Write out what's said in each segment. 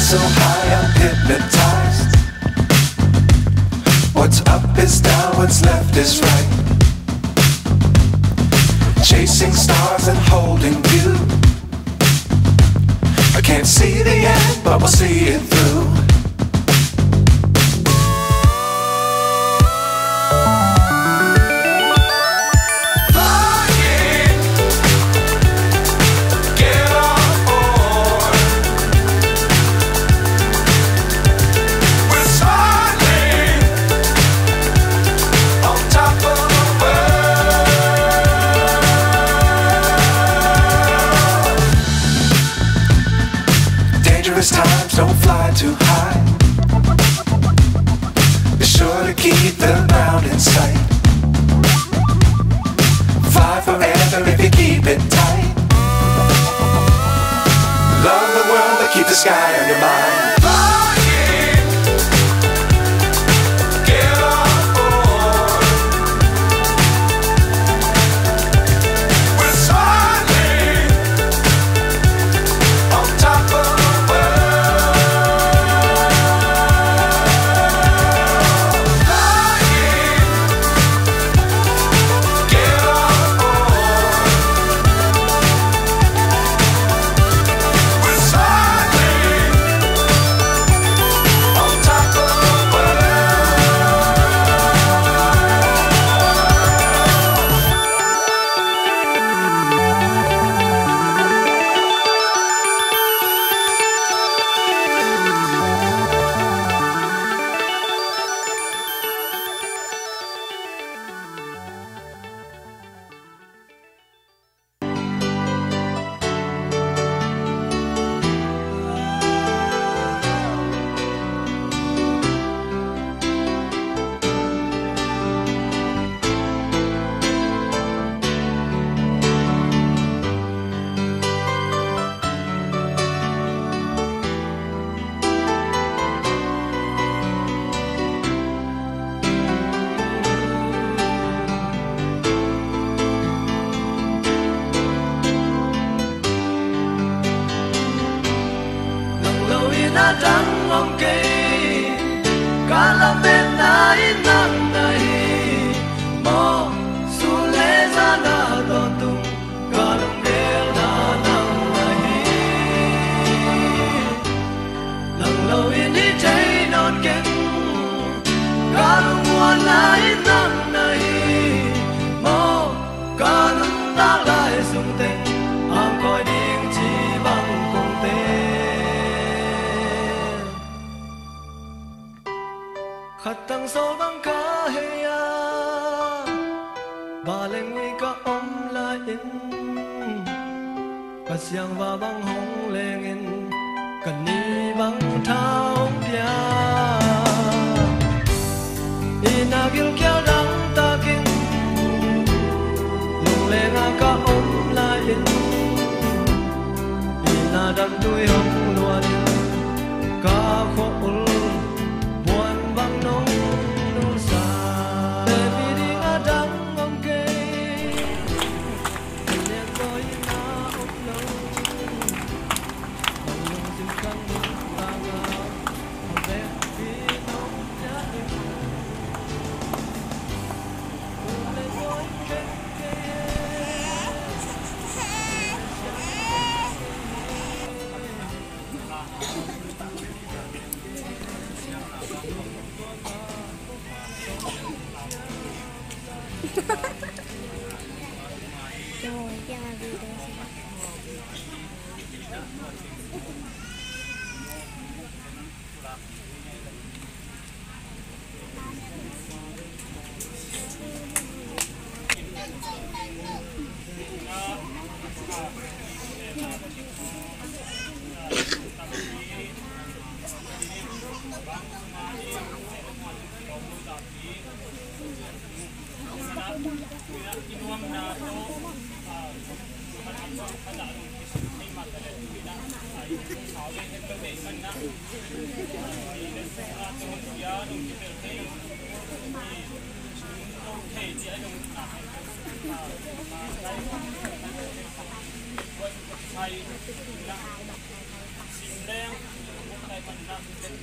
so high I'm hypnotized. What's up is down, what's left is right. Chasing stars and holding you. I can't see the end, but we'll see it through. Times don't fly too high. Be sure to keep the ground in sight. Fly forever if you keep it tight. Love the world but keep the sky on your mind. Trắng ngông cây cả làm bên nai nắng này mò su lê ra na đo tung cả lòng đeo na nắng này lòng lâu yên đi cháy non kén cả lòng muôn nai nắng này mò cả lòng ta lại sung tình am coi điên chỉ bằng cùng tên khát tăng số băng cá heya ba leng vi ka om la in ka siang va băng hong leng in ka ni băng thao pia ina gil kya dang ta kin lung leng a ka om la in ina dan tui hong luan ka kho ul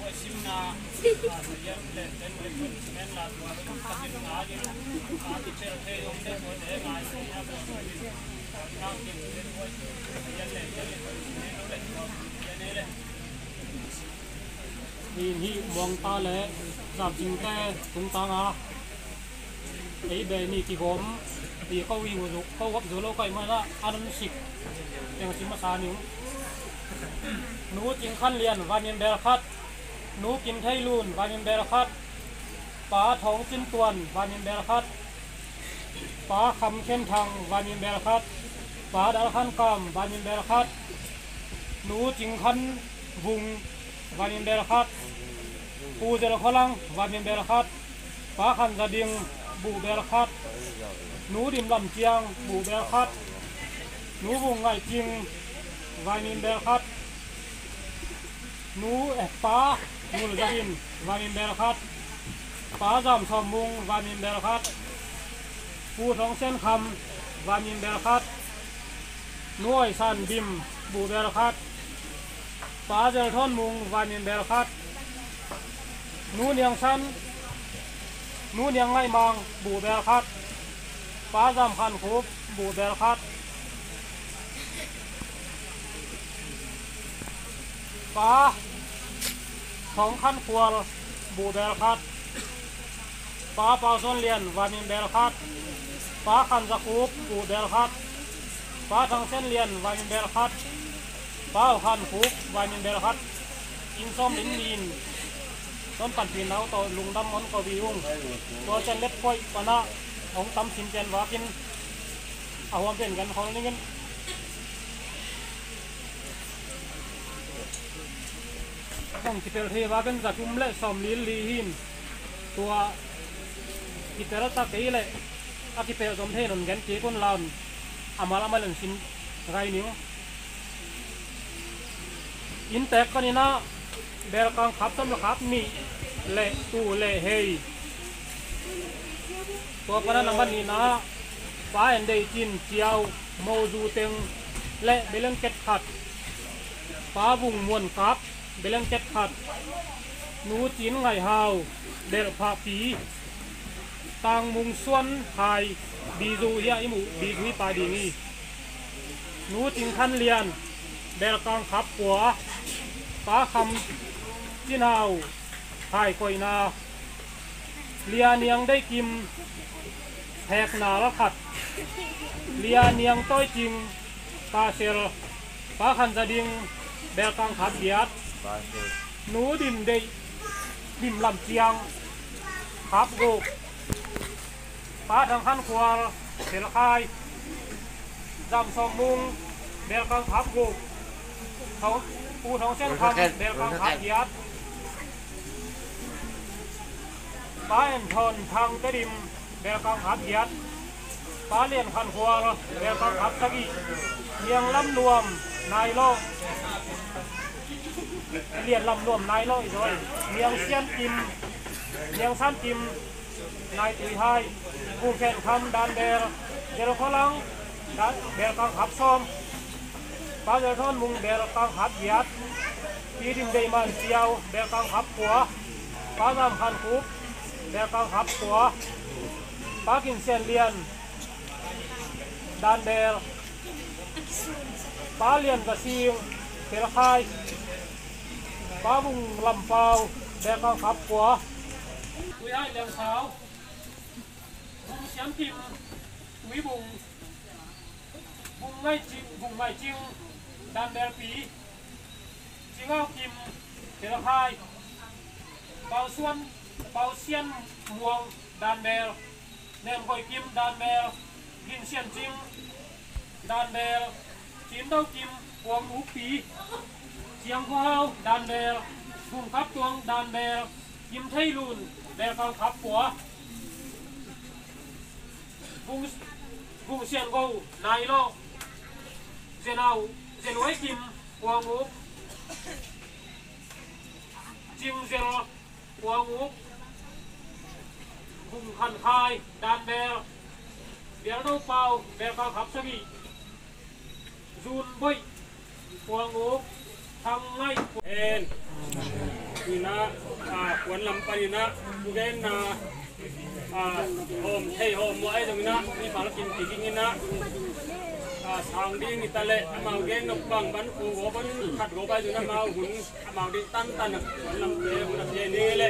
นี่มองตาเลยสับจริงแต่ตรงตางาไอ้เบนี่ที่ผมที่เขาวิ่งอยู่เขาวัดอยู่โลกไก่มาละอันนั้นสิบอย่างสิมาสานิ้วหนูจิงขั้นเรียนวานินเบลคัดหนูกินไทลูนวานินเบลคัดป๋าท้องจิ้นตวนวานินเบลคัดป๋าคำเข้มทางวานินเบลคัดป๋าดาลขันกามวานินเบลคัดหนูจิงขั้นบุงวานินเบลคัดปูเจริญพลังวานินเบลคัดป๋าขันจะดิงบูเบลคัดหนูดิมลำเจียงบูเบลคัดหนูบุงไงจิงวานินเบลคัดหนูป๋าหนูจะดินวานินเบลคัดป๋าจอมชมมุงวานินเบลคัดปูท้องเส้นคำวานินเบลคัดหนูไอซันดิมบูเบลคัดป๋าเจริญท่อนมุงวานินเบลคัดหนูเนียงชันหนูเนียงไงมังบูเบลคัดป๋าจำคันคูบบูเบลคัดป๋าสองคันครัวบูเบลคัดป๋าเป่าส้นเลียนวานินเบลคัดป๋าคันสกูบบูเบลคัดป๋าทางเส้นเลียนวานินเบลคัดป๋าคันคูบวานินเบลคัดอินส้มลิ้นมีนต้นปันปีนเอาต่อลุงดำมันก็วิวงตัวเจนเล็บก้อยปนะของตำสินเจนวากินเอาความเป็นกันของนี้กันต้องคิดเทวากันจากุมเละสอมลิ้นลีหินตัวคิดรัตตะเกยเลยอาทิเปลสมเทนนกันเจ้าคนลาวอามาละมาเล่นสินไรนิ้วอินเตกก็นี่นะเบลกังขับสำหรับขับนี่เละตูเละเฮยตัวปนันมันนี่นะฟ้าเอ็นเดจินเจียวโมจูเต็งเละเบลงเก็ตขัดฟ้าบุ่งมวนครับเบลงเก็ตขัดหนูจีนไงฮาวเดลผาปีต่างมุงส่วนไทยบีจูเฮียอิมูบีจุยปาดีนี่หนูจิงทันเลียนเบลกังขับหัวป้าคำจีนาวไทยกอยนาเลียเนียงได้กิมแหกนาละขัดเลียเนียงต้อยจริงปาเซลป้าคันจะดิงเบลกังขับเดียดหนูดิมได้ดิมลำเจียงขับโกป้าทางขันขวาเสลคายจำสองมุงเบลกังขับโกเขาปูท้องเส้นคำเบลกังขับเดียดป้าเอ็นทอนทางกระดิมเบลกังขับเดียดป้าเลียนขันขวาเบลกังขับสกีเลียงลำรวมนายโลกเลียนลำรวมนายโลกอีกด้วยเลียงเซียนจิมเลียงซ้ำจิมนายตุยไฮผู้แข่งคำดันเบลเจริญพลังดันเบลกังขับซ้อมป้าเจริญทอนมุงเบลกังขับเดียดปีดิมเดมันเจียวเบลกังขับหัวป้าจำคันคุบเบลกังขับตัวป้ากินเซียนเลียนดันเบลป้าเลียนกระซิงเทระคายป้าบุงลำเปล่าเบลกังขับหัวคุยให้เลี้ยงสาวบุงเสียมพิมวิบุงไม่จริงบุงไม่จริงดันเบลปีจิงเอากิมเทระคายเป่าส่วนเป่าเซียนม่วงดันเบลเนมคอยกิมดันเบลกินเซียนจริงดันเบลจินเต้ากิมพวงอุปีเชียงพาวดันเบลบุงขับตวงดันเบลกิมไทลูนเบลกังขับหัวบุงเซียนโกนายโลเจนเอาเจนไว้กิมพวงอุจิงเจนพวงอุบุงคันคายดันเบลเบียร์โนเปาเบลกังขับสกีจูนบุยพวงอุทางไงเอ็นนี่นะควนลำไปนะเด่นนะโฮมเทโฮมไว้ตรงนี้นะมีปลากินตีกินนะทางดีนี่ตะเละมาเก่งนกบังบันกูหัวบันขัดหัวไปอยู่นะมาหุ่นมาดีตันตันควนลำเทหุ่นลำเทนี่เลย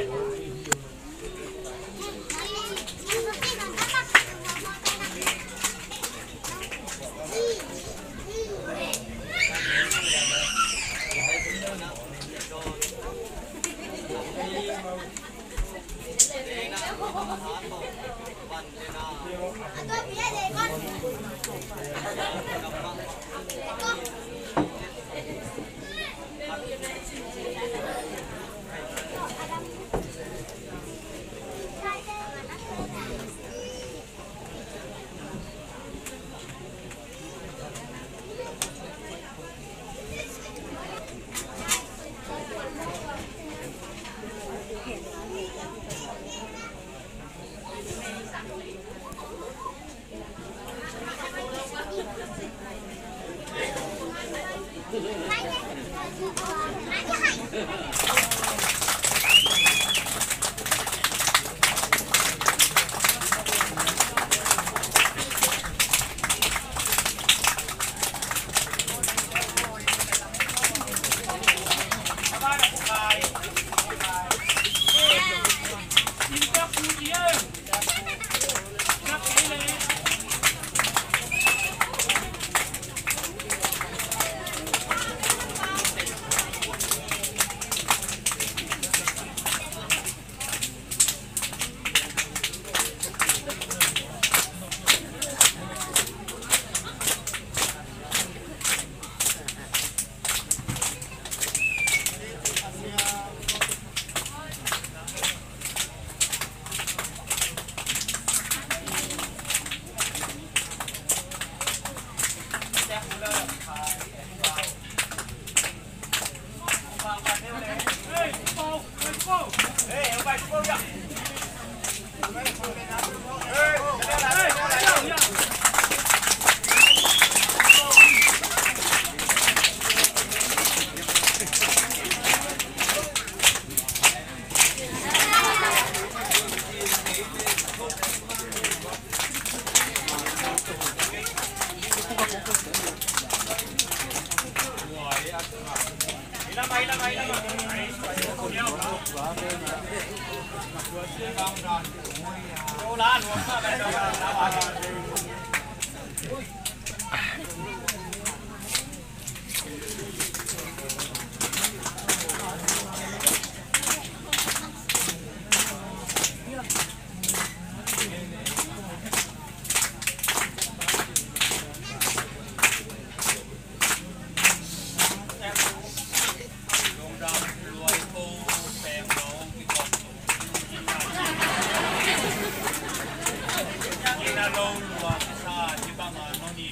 นี่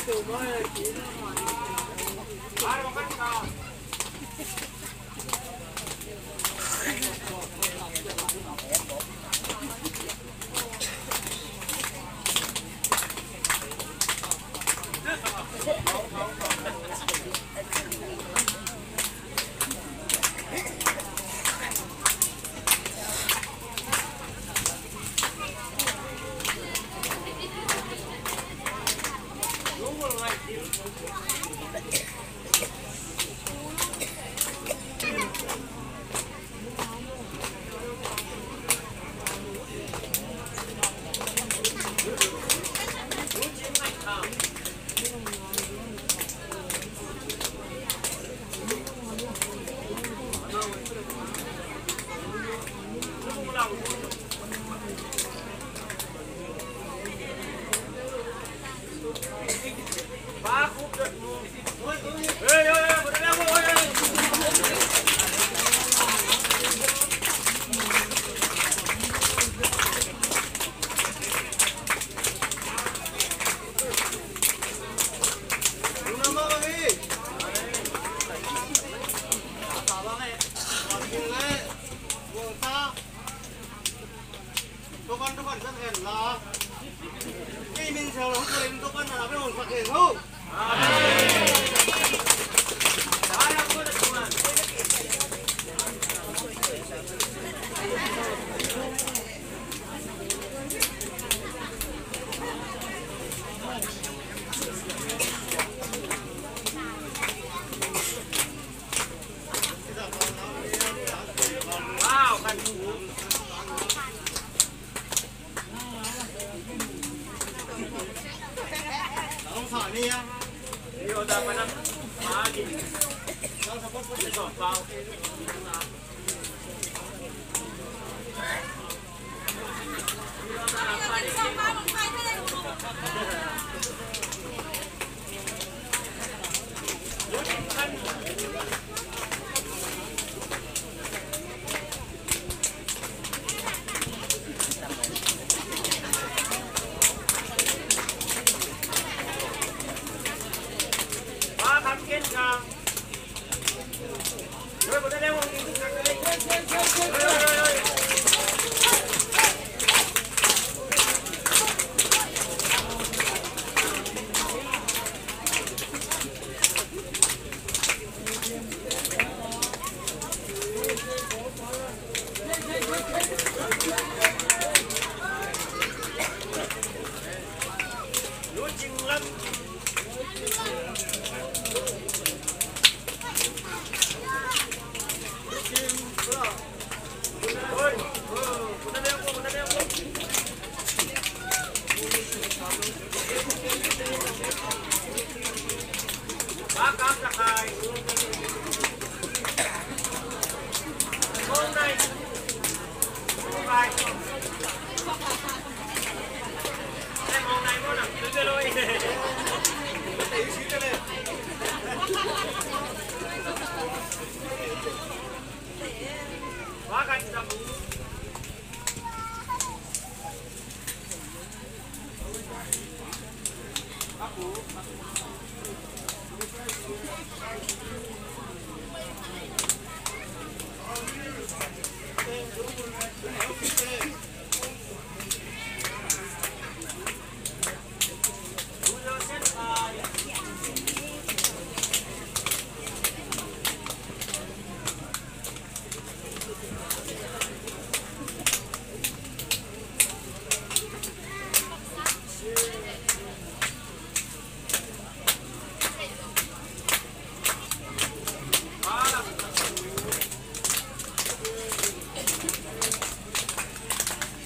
เ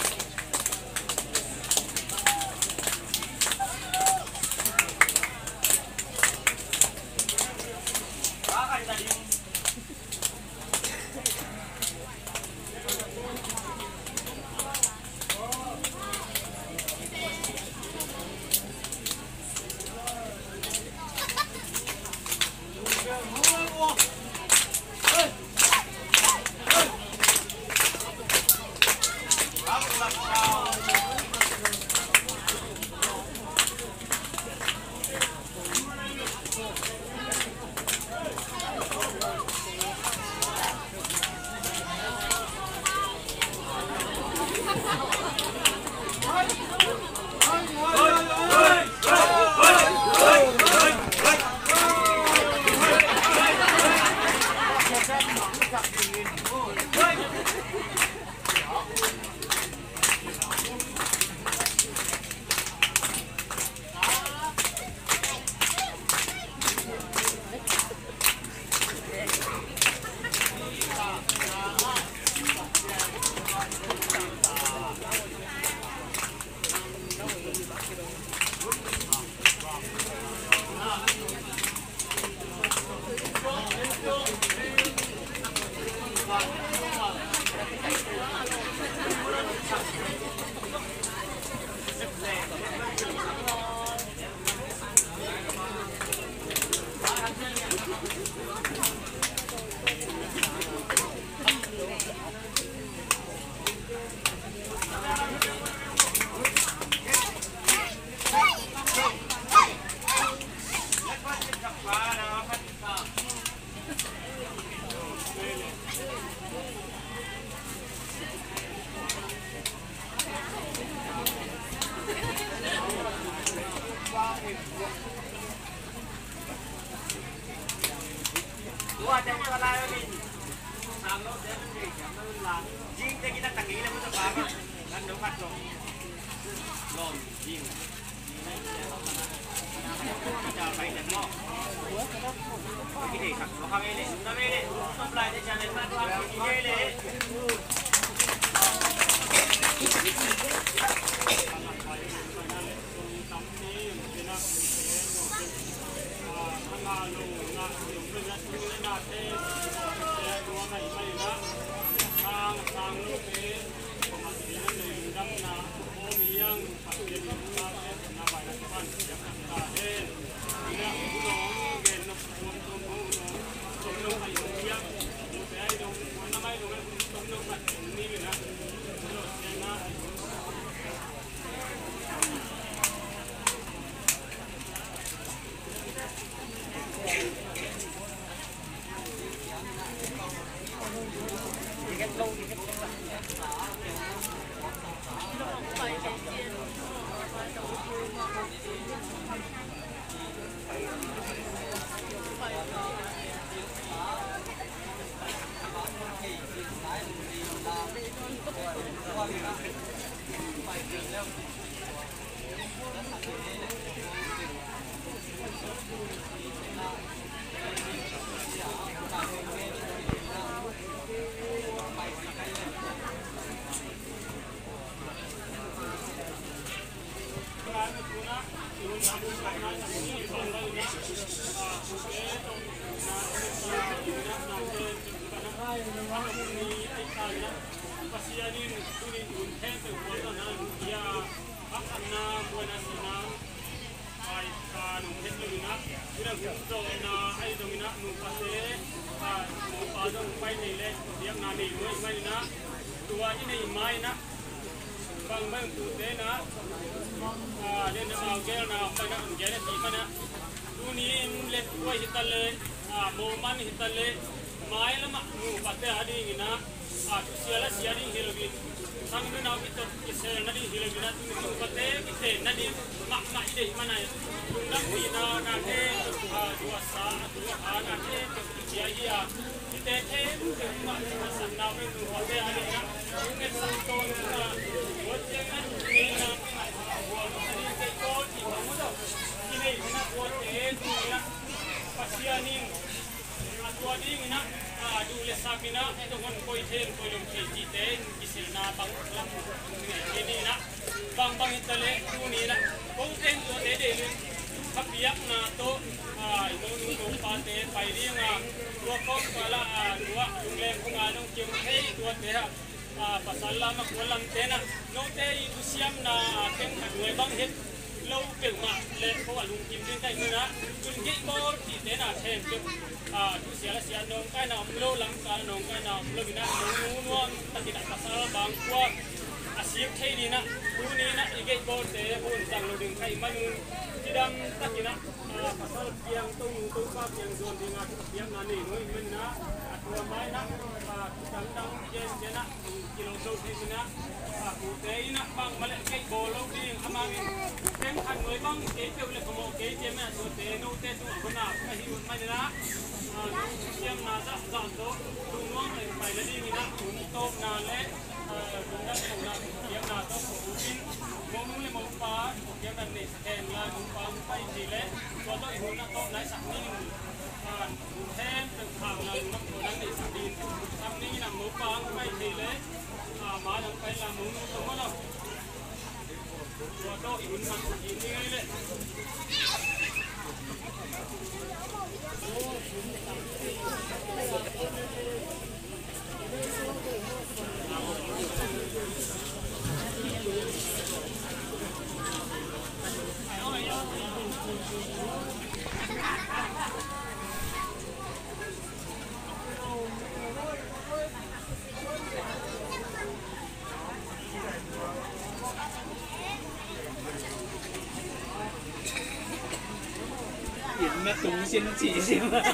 独先起行了。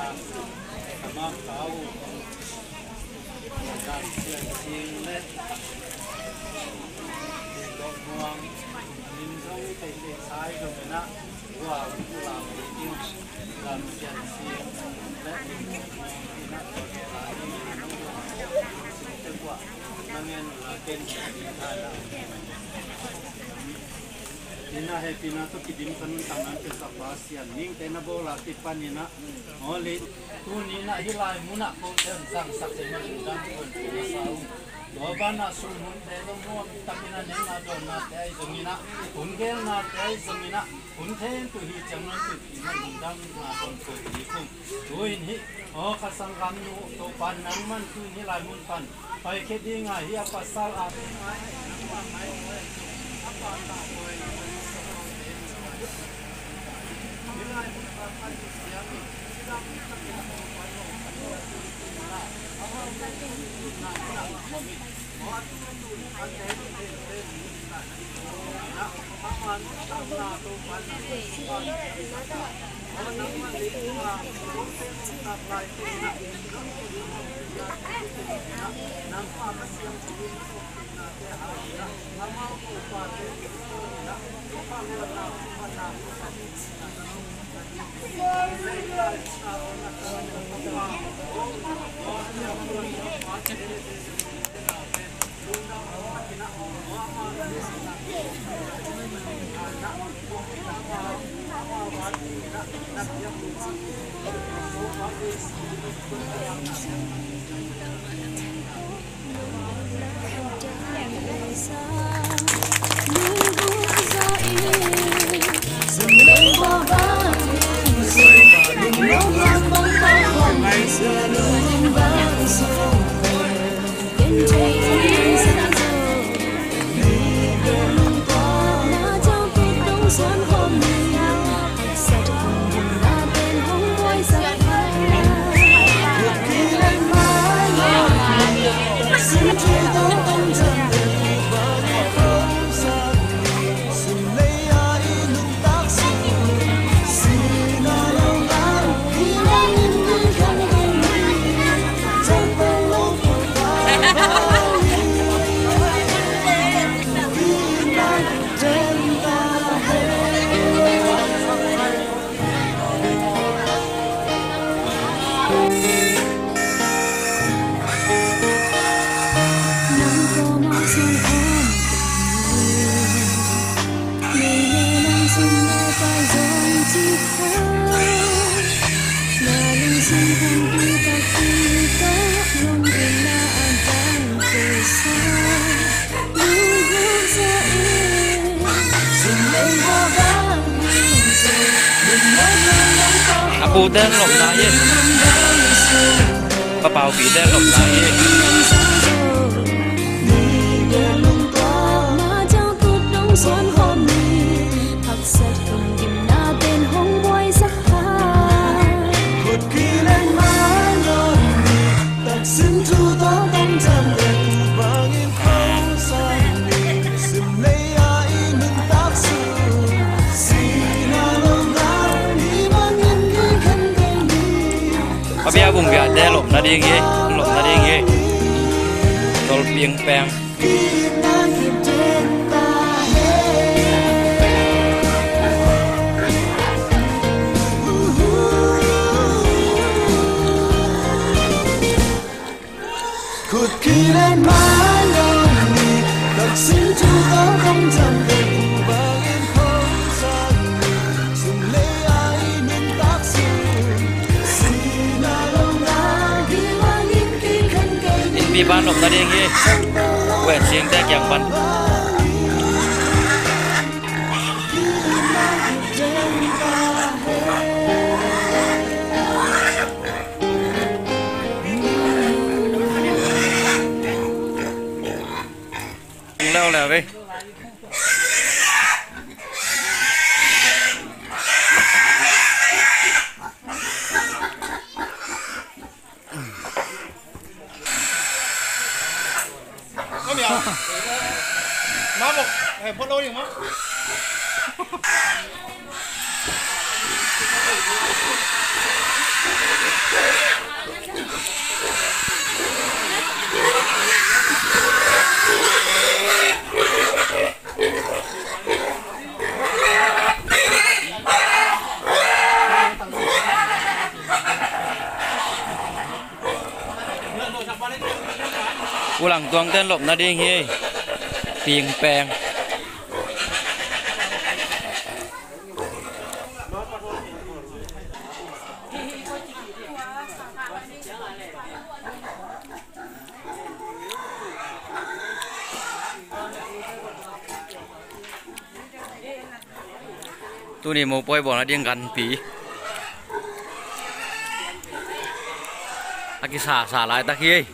มาเขาการเสียงจริงเล็ดดอกม่วงดินเขาเตะซ้ายตรงนั้นนะว่าผู้ลาไปดิ้งการเสียงเสียงและดินม่วงที่นักตัวแก่หลายนี่น้องจังหวะนั่งเงินเป็นดีท่าแล้วนี่นะเฮปินาตุกิดินกันทำนั้นเป็นสัปดาห์เสียนิ่งแต่นับโบราณติปันนี่นะอ๋อลิตัวนี้นะฮิลายมุนักโคเทนสังสักเซมันดังคนตัวสาวตัวบ้านน่ะสุนแต่ต้องมัวตัมินาเนน่าโดนน่ะแต่ตรงนี้นะคุณเกลน่ะแต่ตรงนี้นะคุณเทนตัวฮีจังนั้นตัวมันดังน่ะคนตัวฮีคุ้มตัวนี้อ๋อข้าสังกัดนูตัวปันนั้นมันคือฮิลายมุนปันไปแค่ดีง่ายฮีอาปัสสาวะปูเดินหลบได้ยังกระเป๋าผีเดินหลบได้ยังBia vùng gà đe lộn ra đi ghê, lộn ra đi ghê, rồi biếng bèng. Cột kỳ lên má lòng nhịp, đặc xin chú có không chạm tình và yên không gian dùng lấy ai nên tác sự. Đi ban lộn ra đi ghê, quẹt xiên tét dạng bắn. Đâu là đi. Má một hệ phốt đôi đi má. กูหลังตวงเต้นหลบนะดิเฮ้ยเปลี่ยนแปลงตัวนี้โมปอยบอกนะเดียงกันปีอากิสาลายตะเคีย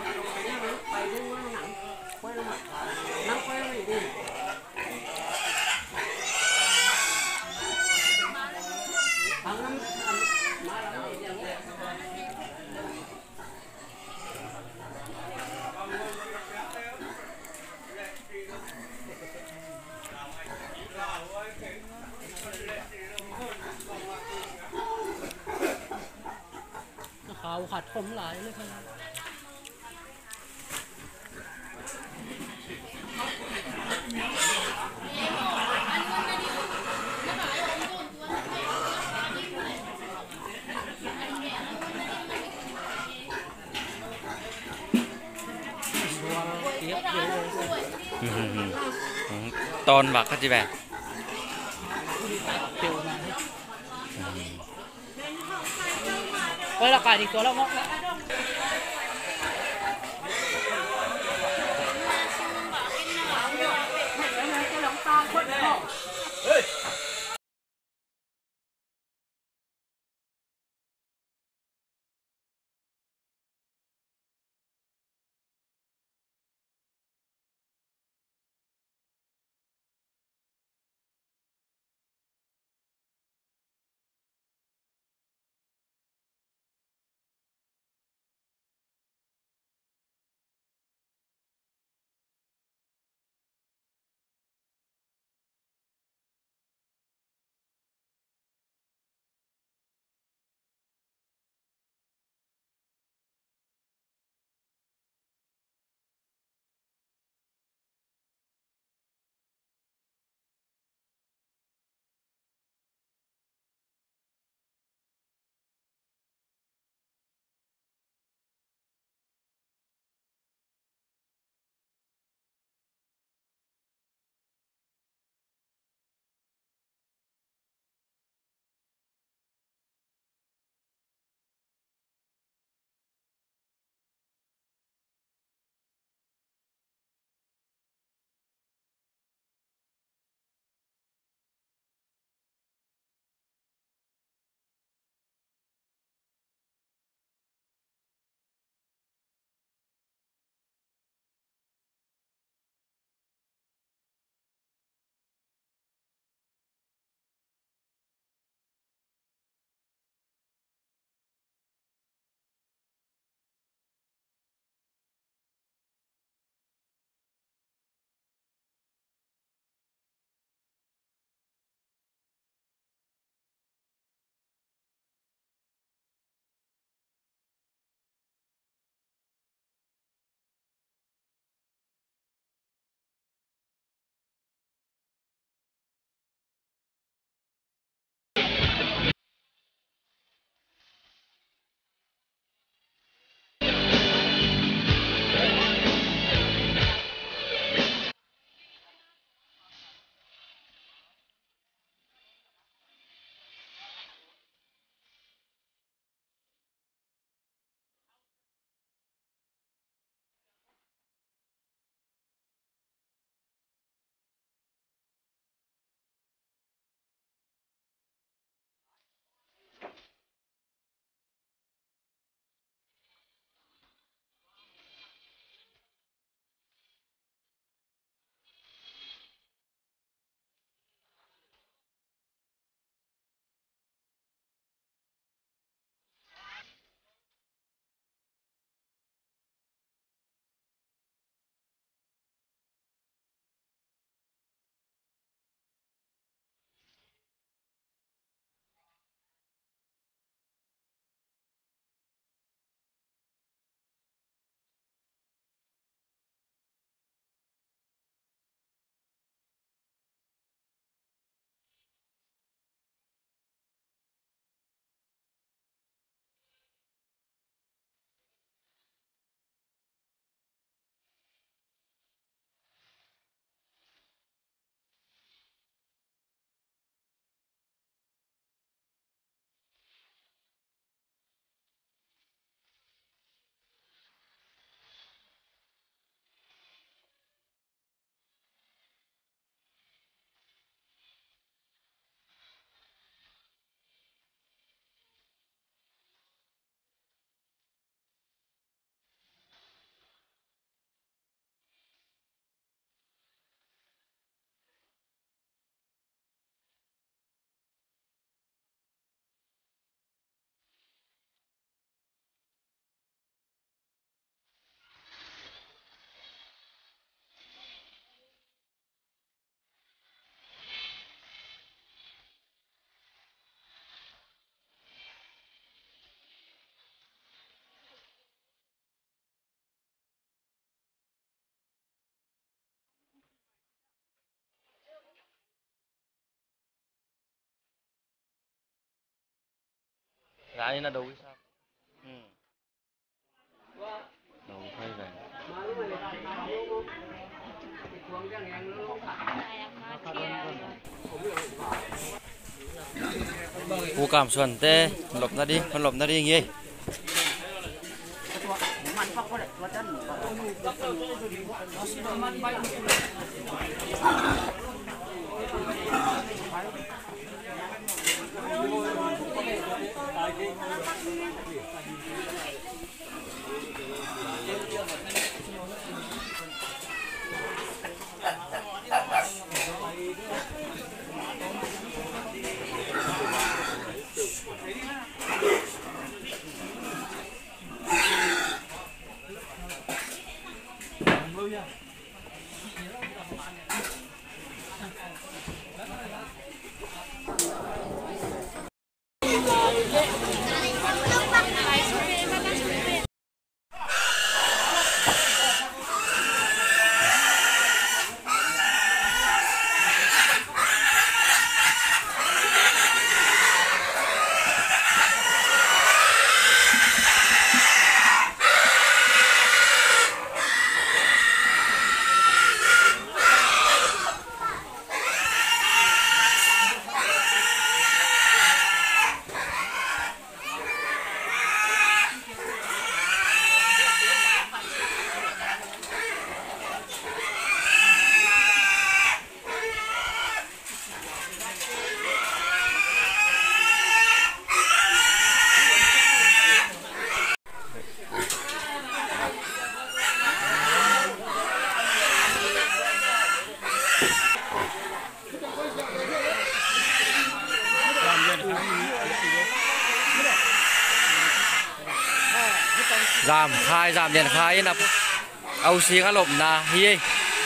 ขาวขัดผมหลายเลยครับตอนบักก็จะแบบเฮ้ยราคาอีกตัวแล้วมั้งร้านนี้น่าดูวิชาดูใช่เลยผู้กำส่วนเต้หลบนาดีมันหลบนาดีอย่างงี้giảm khai giảm điện khai là âu xí cá lộn là hi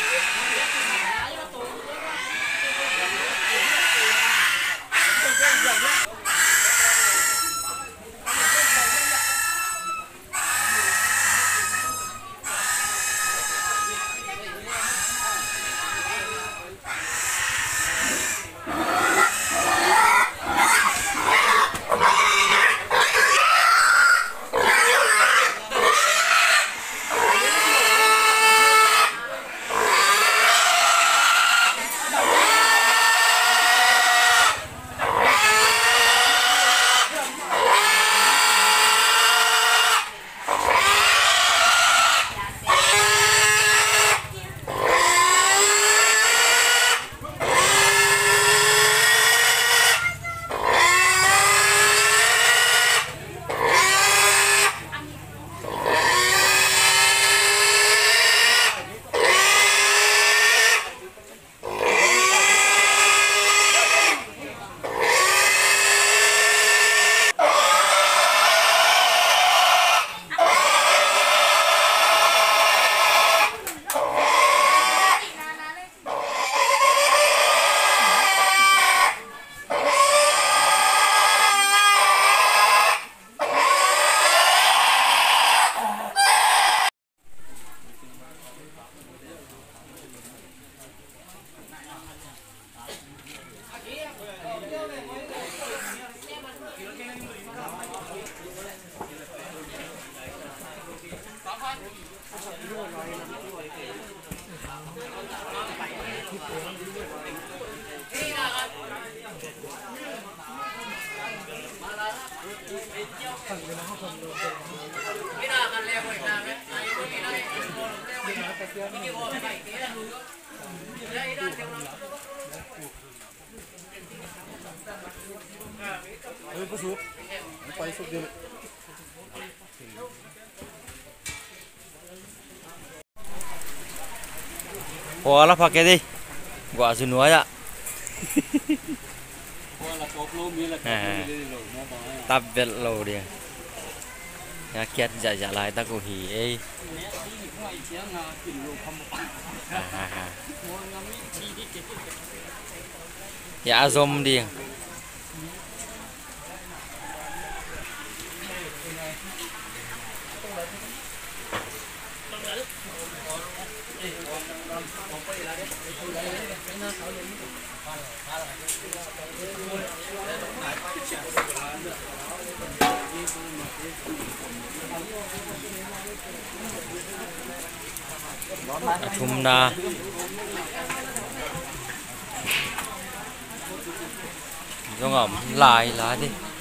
Ủa nó phạt cái đi quả sườn núi ạ tập việt lầu đi nhà kiệt giả lại ta cũng hỉ ấy dạ zoom đi ชุมนาต้องเอาลายดิ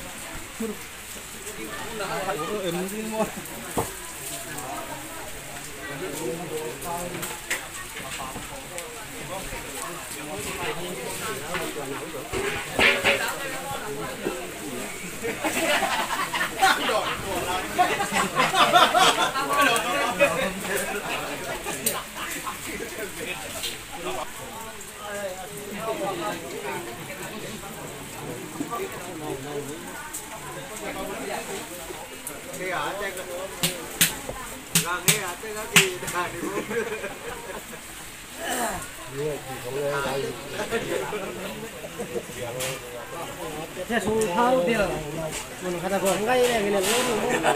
Saya suruh tahu dia, mana kata gua enggak ini yang ini lu.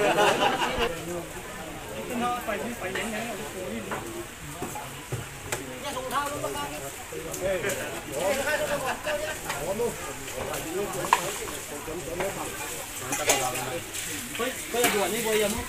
Kau buat ni boya mu.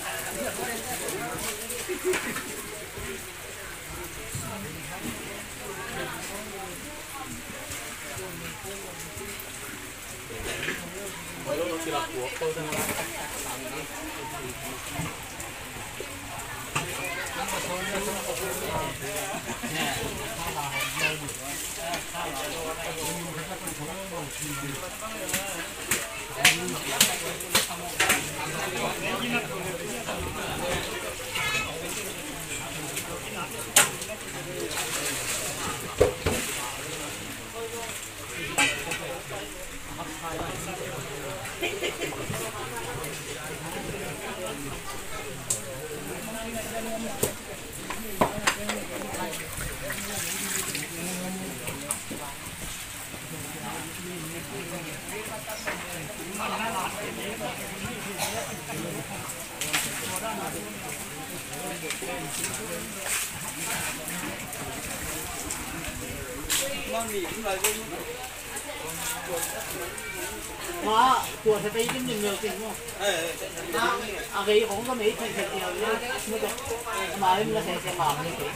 Mà của thầy Tây nhìn nhiều tiền không? À cái cũng có mấy chuyện nhiều nữa, mà em là sẽ làm như thế.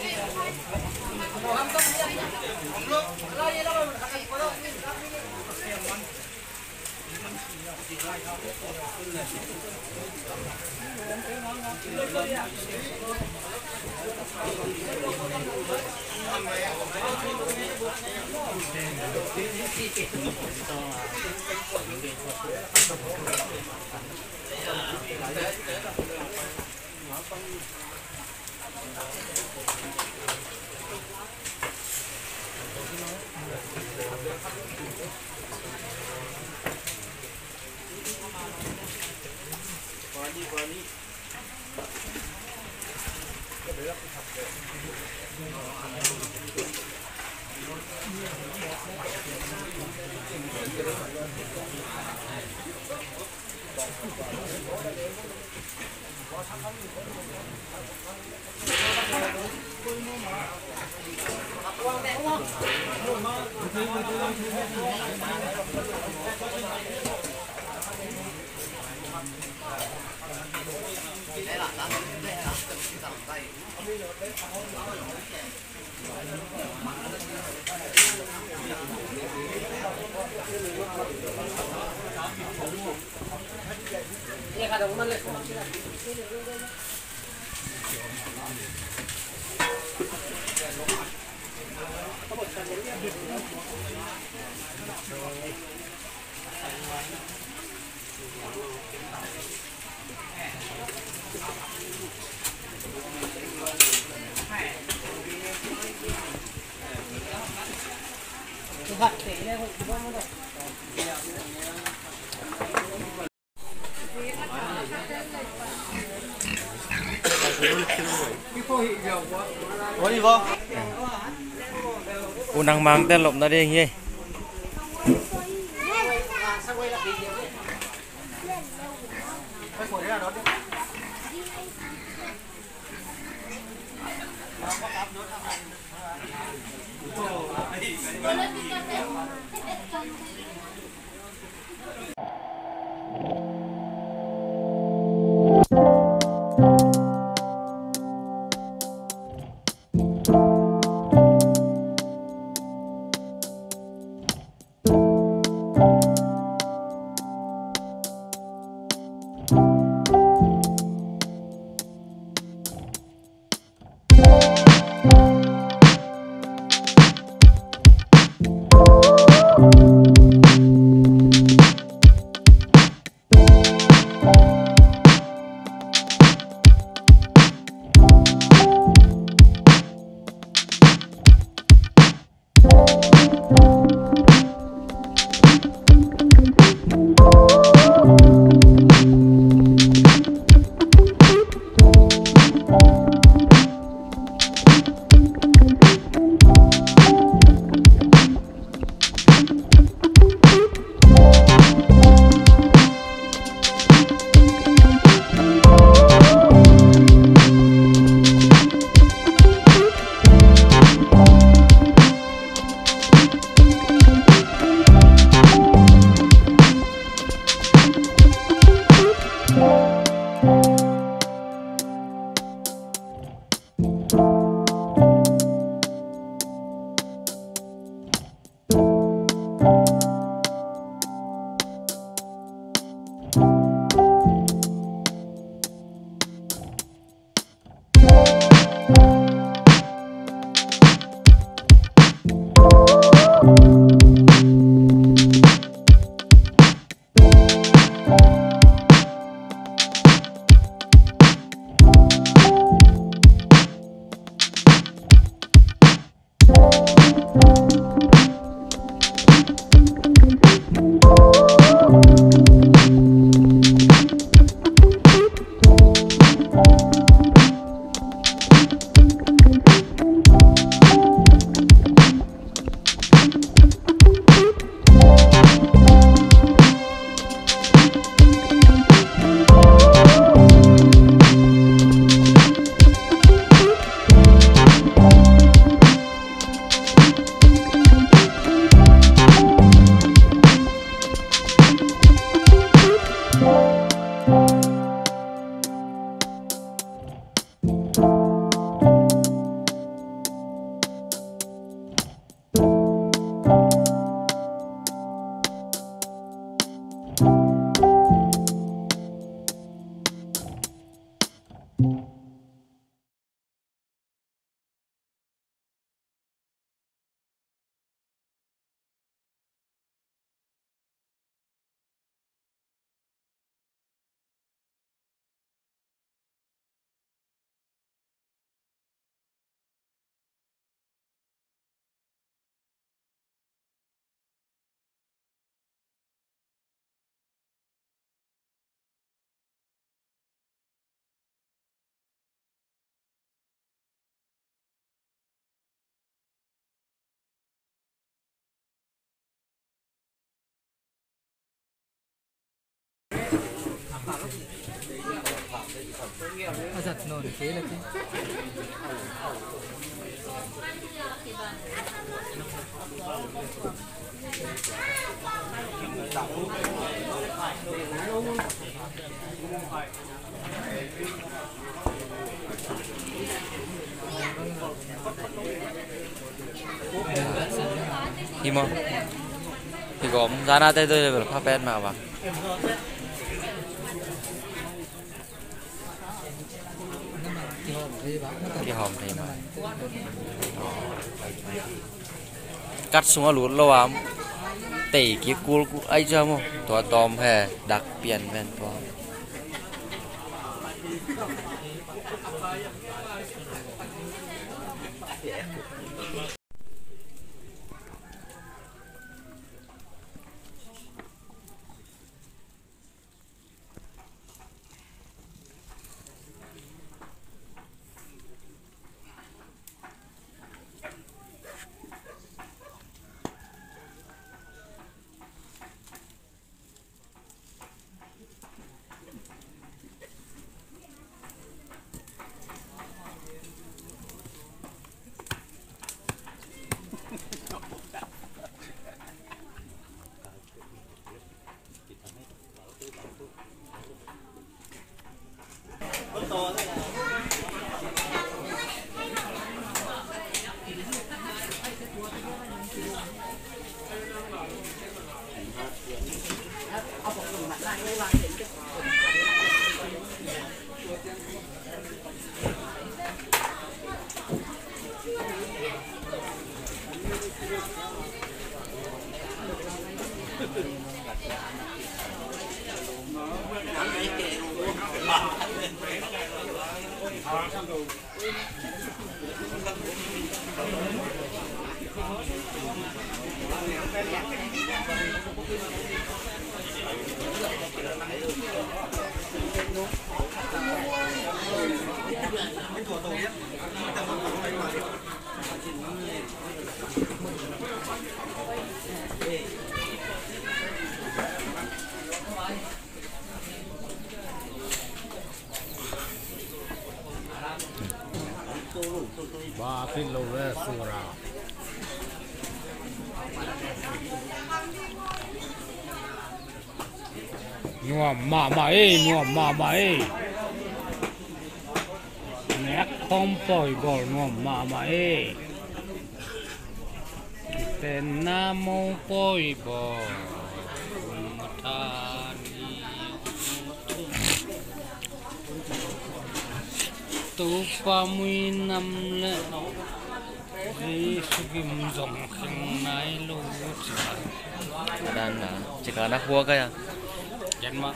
Unang mang telop na ding ye. Azat non ke lagi. Hi mo. Thì gồm ra na tay tôi là pha pen mà vào. Cái hòm thì mà cắt xuống lúa lâu lắm tẩy cái cua ấy chưa khôngตัวตอมแห่ดักเปลี่ยนแม่นตัว ba kilo le sura nuam mama nek không poi gol nuam mama tên nam mô poi bol tu pamui nam le di sugim zong khang nai lu dan là chỉ có nắp vua cái à yan ma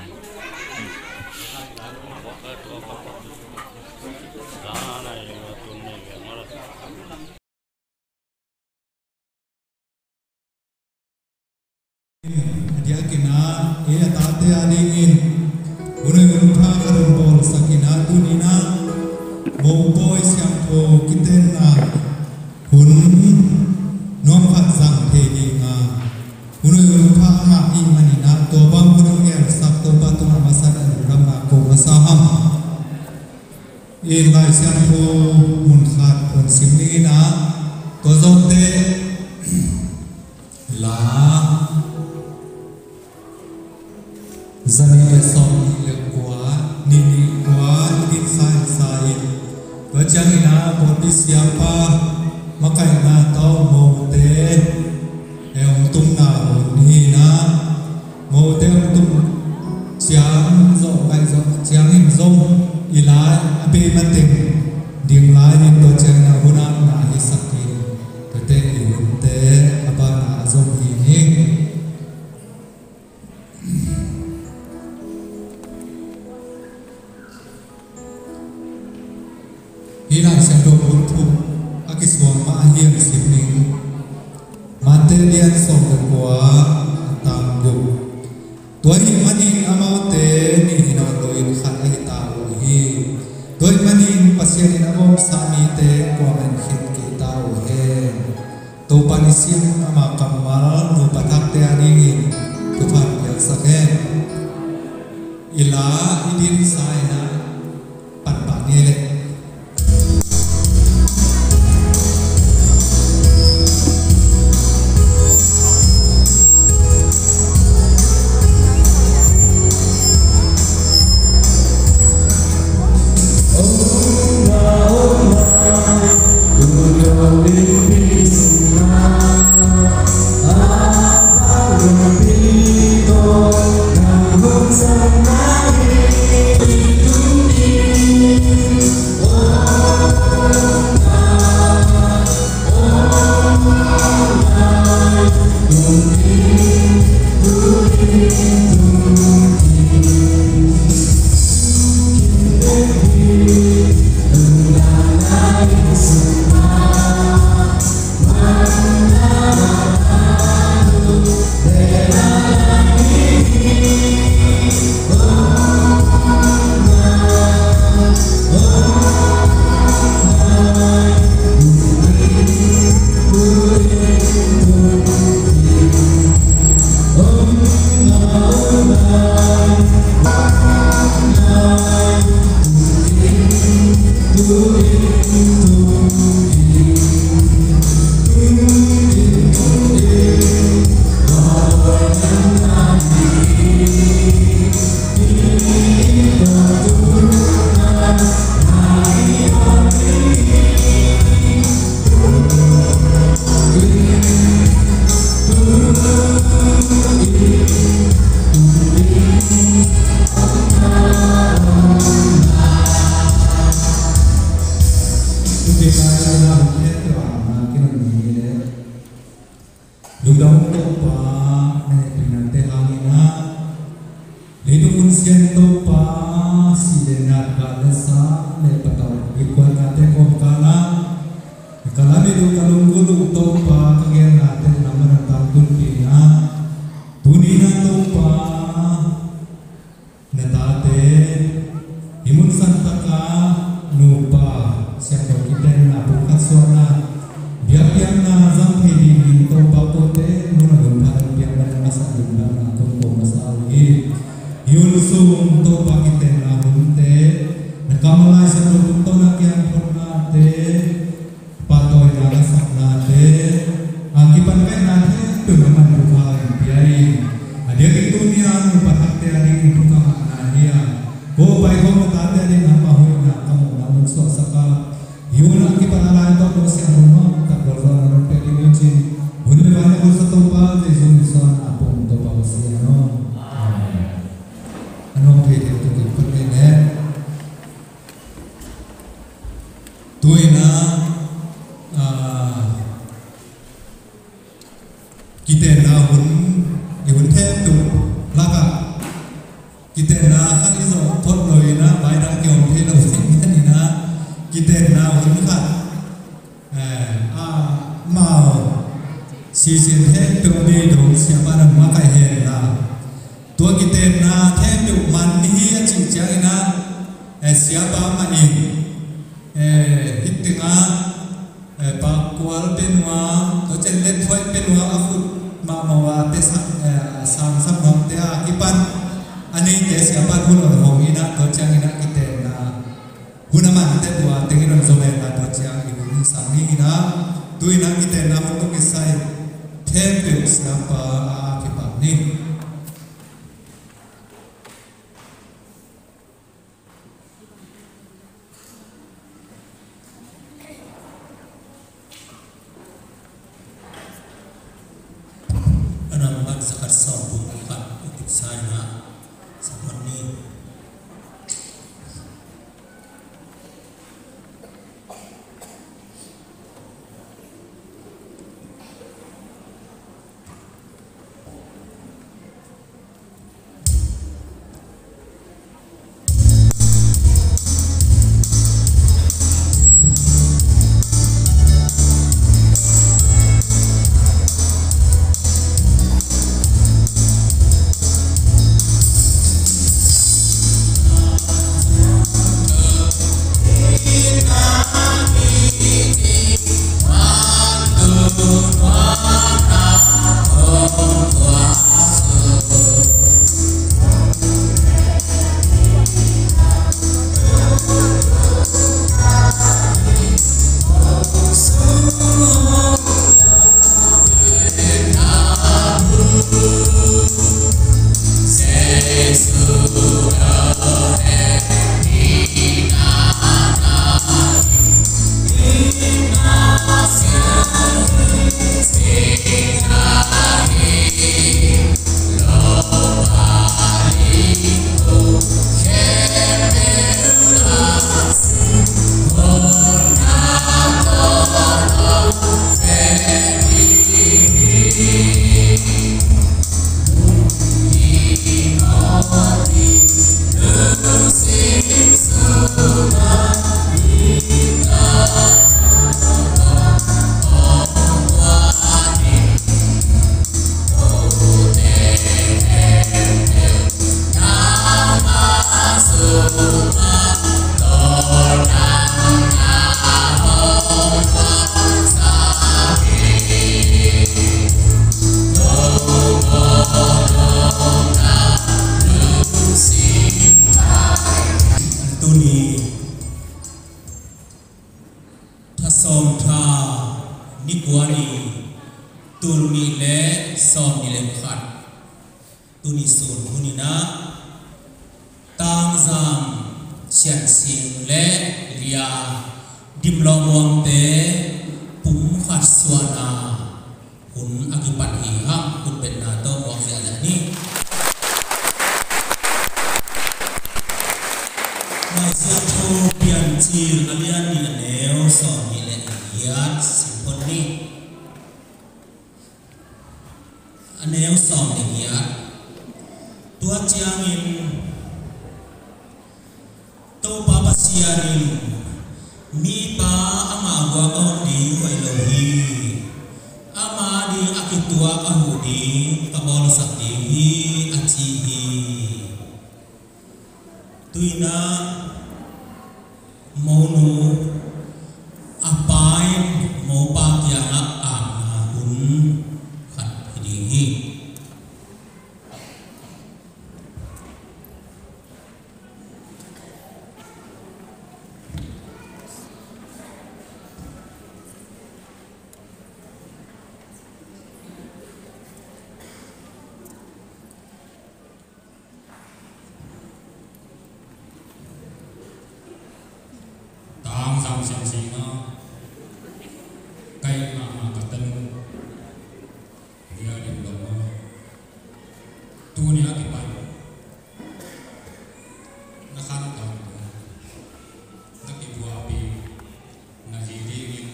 dia kena ia tate adingin unai untha karun bol sakina tunina boy siam tho kiten na hun nom khat sang the ni nga unai untha ma i manina to bang bunung ger sak to patung masada rama ko masaham in lai siam tho mun khat kon simni na to zote la zani som le kwa ni kwa ni sai wa changina bodi siapa makai na to mo te e tung na ni na mo te tung chiang zo kai zo chiang hin zo ila ape mating ding lai ni to chang na huna na hi sakti to te in te aba na zo hi ni hilang siapa buntu akiswang maahian sibling materian som dekwa tanggu tuai mani amaute ni hinaloin khat tau hi tuai mani pasien inamom sami te kwamen khit ki tau he to panisim ama kamal nu pathak te ani tu phat yak sakhe ila idin sai na ngày xưa thu biển chi alian đi nếu sọ đi lệ yết symphony nếu sọ đi yết tua chiang in tô pa pasianin mi pa ama gua on di wai lo hi ama di akitua ahu di kabol sak di hi achi hi tuina monu apain mo pa kya am hun khat di hi tam sam sen nó cây mà cả tân dia điểm đồng tu nia cái bài nó khăn tao nó cái bùa pi nó gì đi đi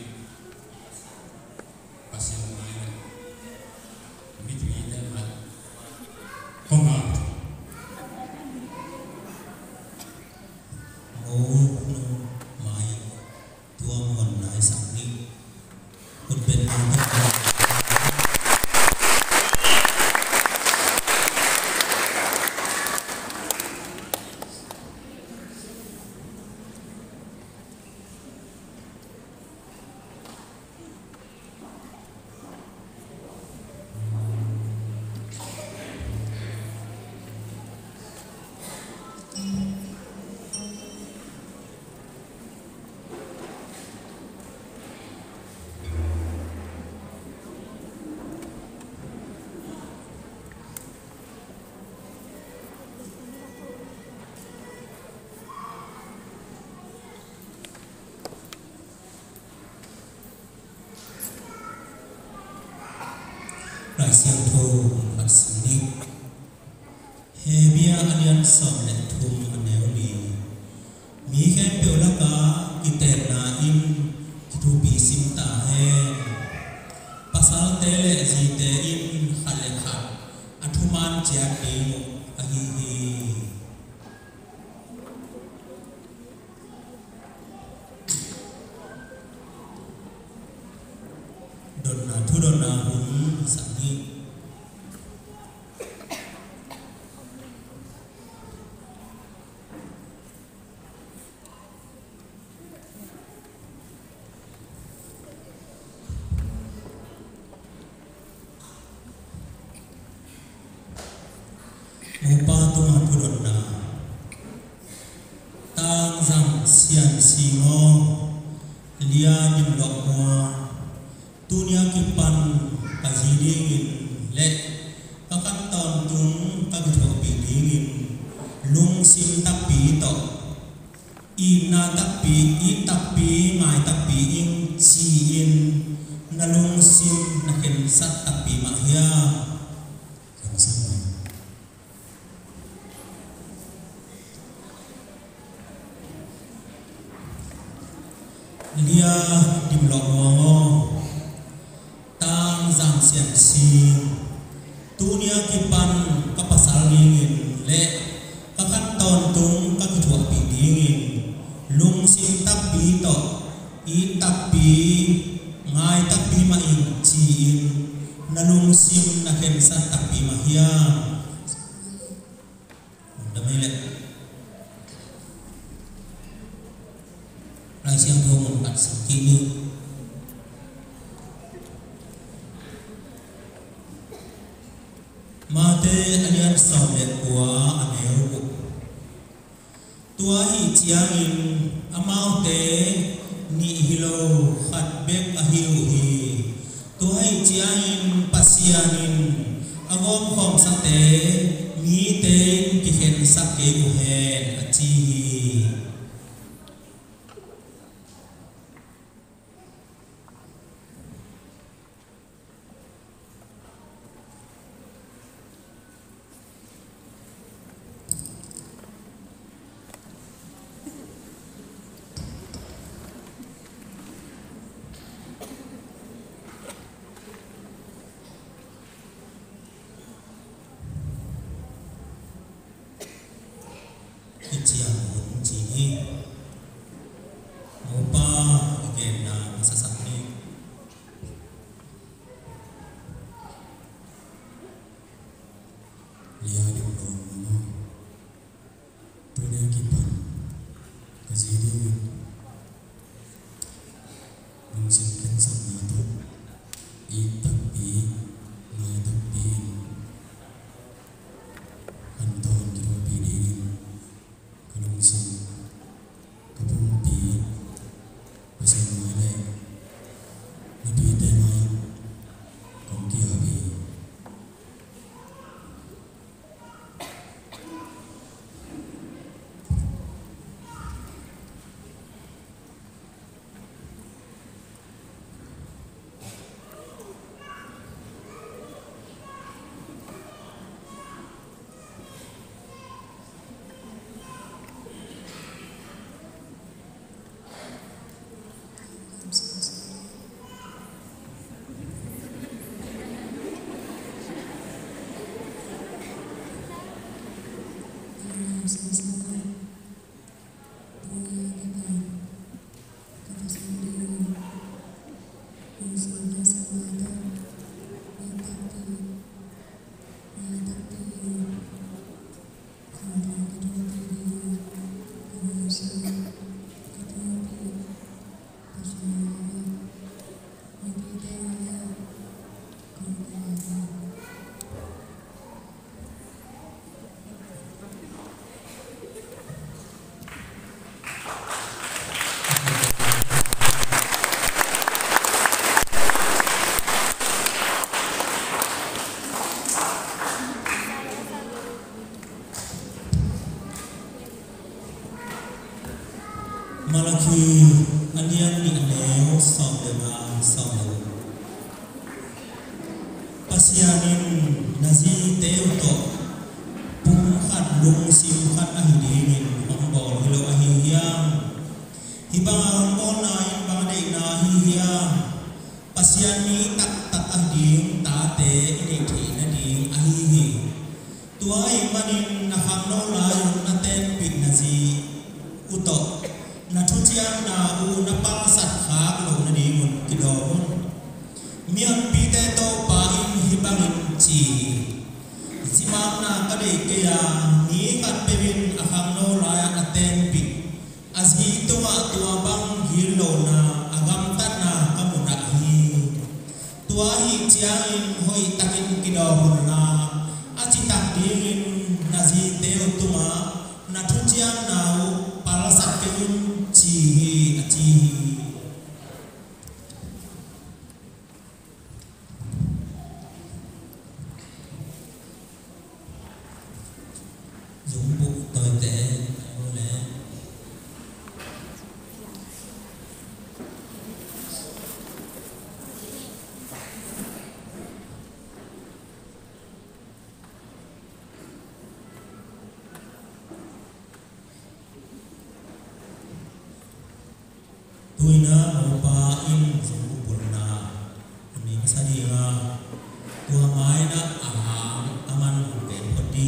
pasien mai mit mi lên mặt không ngờ lại xem thô mặt sini hebia alian som le thum aneu li mi khem pe la ka kiten na in thu bi sim ta he pasal te le ji te in khale khat athuman chia pe a hi hi don na hun sani upa tuma don na tang zam sian singo lia nim lo hoa dunia kipan kajidingin le kakan ton tung kagitho bidingin lung sim tapi to ina tapi I tapi mai tapi ing chi in na lung sim na ken sat tapi ma hia yang sama lia dimlok mo zam sian si dunia kipan kapasal ngin le kakan ton tung kakithua pi dingin lung sim tapi to I tapi ngai tapi ma in chi in na lung sim na ken sa tapi ma hia damai le lai siang thong at sakini mate alian som le kwa aneu tua hi chiang in amau te ni hilo khat bek a hiu hi tua hi chiang in pasian in agom khom sa te mi te ki hen sak ke ku hen a chi dunia kipan kejadian mencintai sama tu tapi mai tapi kanton kita pilih kalau musim kebumpi pasal mana lebih damai kau kiabi Malaki anian ni aneo som dema som pasianin nazi teo to pung khat lung sim khat ahidin mambol hilo ahiyam hibang ona in bangde na ahiyam pasiani tak tak ahdim ta te ini thi na ding ahihi tuai manin na hamno la yung na ten pin nazi uto na thuchiam na u na pang sat kha lo na di mun ki do mun mian pi te to pa in hibangin chi simam na ka de ke ya ni kat pe bin a khang no la ya aten pi azhi to ma tua bang hi lo na agam tat na ka mun na hi tua hi chiang in hoi takin ki do mun na a chi tak ding na zi te tu ma na thuchiam na u pala sat ke un chi chi dùng bụng tồi tệ vô lẽ tôi na một ba in dùng bụng na ini sadi na tua mai na aham aman ben padi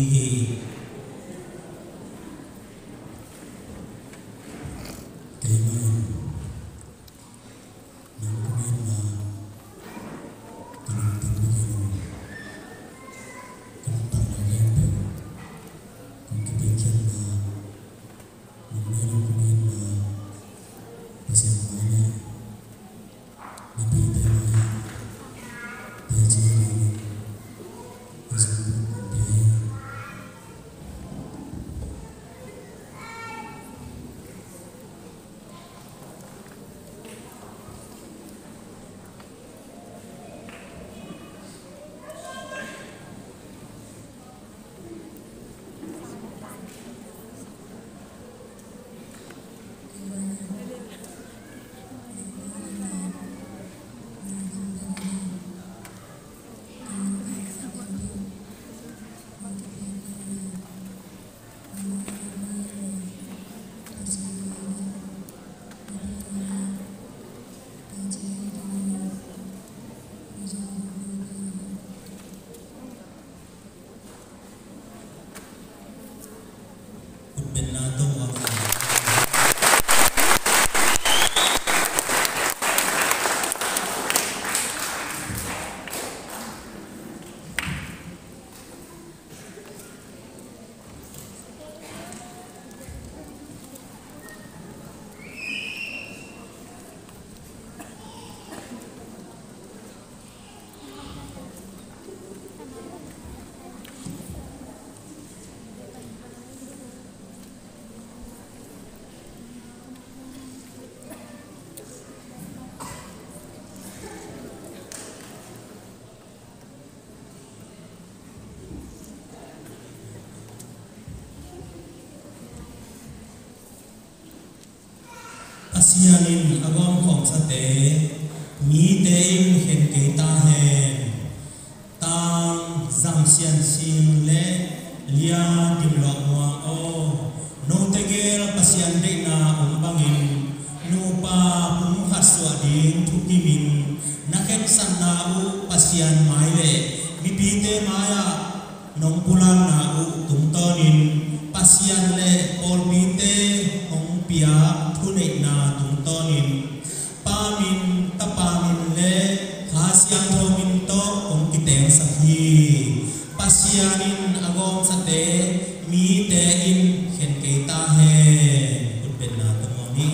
pasianin agom khom sate mi tein hen ke ta hen tang zam sian sim le lia dim lo wa o no tegel pasian de na bangin no pa pum haswa ding thukimin naken san na u pasian mai le mi pi te maya nong pulang na u tum tonin pasian le pol mi te hong pia thune na tum tonin pamin tapamin le hasiang thomin to ong kiteng sahi pasianin agom sate mi te in hen ke ta he kun ben na to mi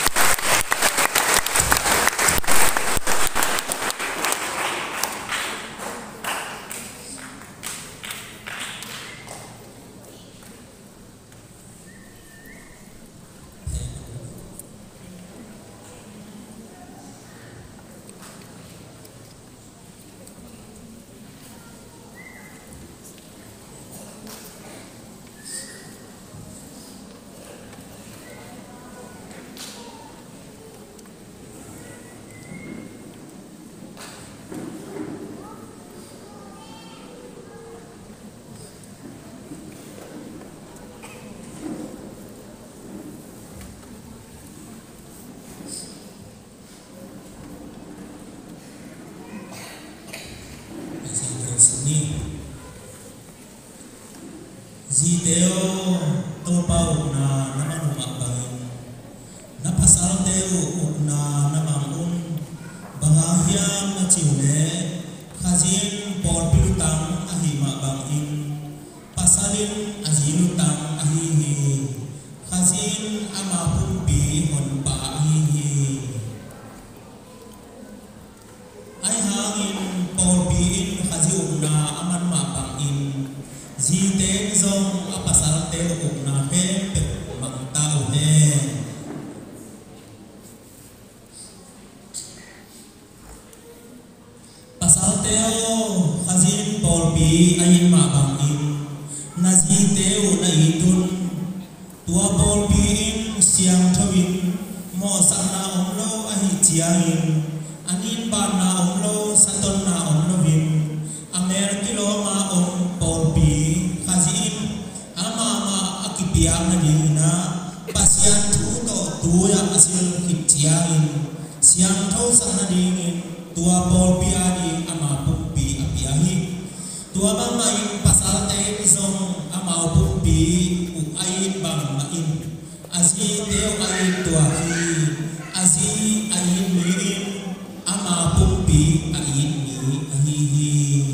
Zideo to pau na namang mabangin na pasal teo na namangun bangahiam na chiune khazin por pilutang ahima bangin pasalin azilutang ahihi khazin amapun pi hon pa ahihi ai hangin por pi in khaziu na aman mabangin Ziteng zong apasal teo na he pe mang tao he pasal teo khazin por pi ayin ma bang in na ziteo na idun tua por pi in siang thawin mo sa na omlo ahi chiangin anin ba na omlo saton na omlo vin amer kilo ma om por pi piang na dina pasian thu to tuya asil kitchiangin siang tho sa na dingin tua pol pia ding ama pumpi apiahi tua bang mai pasal te zong ama pumpi u ai bang main asi teo ai tua hi asi ai miin ama pumpi ai ni ahi hi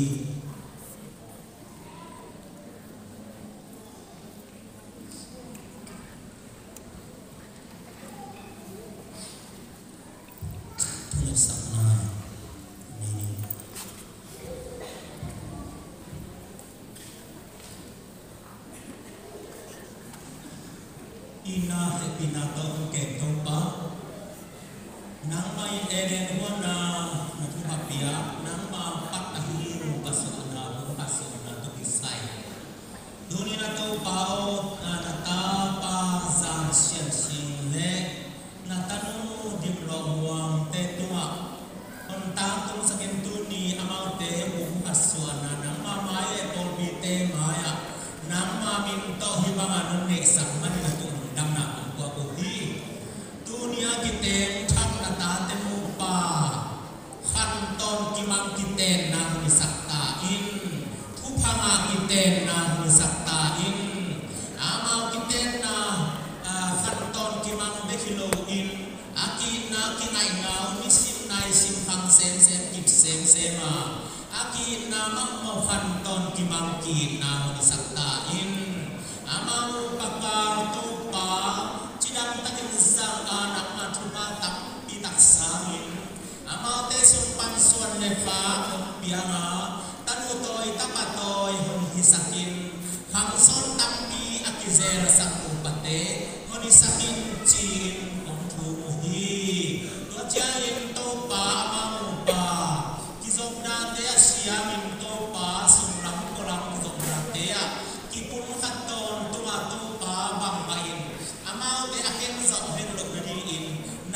ina pinato ke topa nang mai eren wana na tuhapia nang ma patahiru pasona to bisai duni na to pao na ta pa zan sian sing le na tanu dim lo wang te tua on ta tu saken tu ni amau te pasona nang ma mai por bi te maya nang ma min to hibangan ne sak man tu dam na ko ko hi dunia kite thak na ta te mu pa khan ton ki mang kite na ni sakta in thu phanga kite na ni sakta in amau kite na khan ton ki mang be kilo in aki na ki nai ngau ni sim nai sim phang sen sen kip sen sema aki na mang mo khan ton ki mang ki na ni sakta in amau pakar tu pa chidang takin sang anak matuma tak pitak sangin amau te sumpan suan le pa pianga tanu toy tapatoy hon hisakin hang son tampi akizer saku pate honi sakin chin ong thu hi to jain to pa amau pa kizok na te asiamin to pa sumram kolam kizok na te kipun khaton tuma to pa bang main amau te aken zo hen lo na in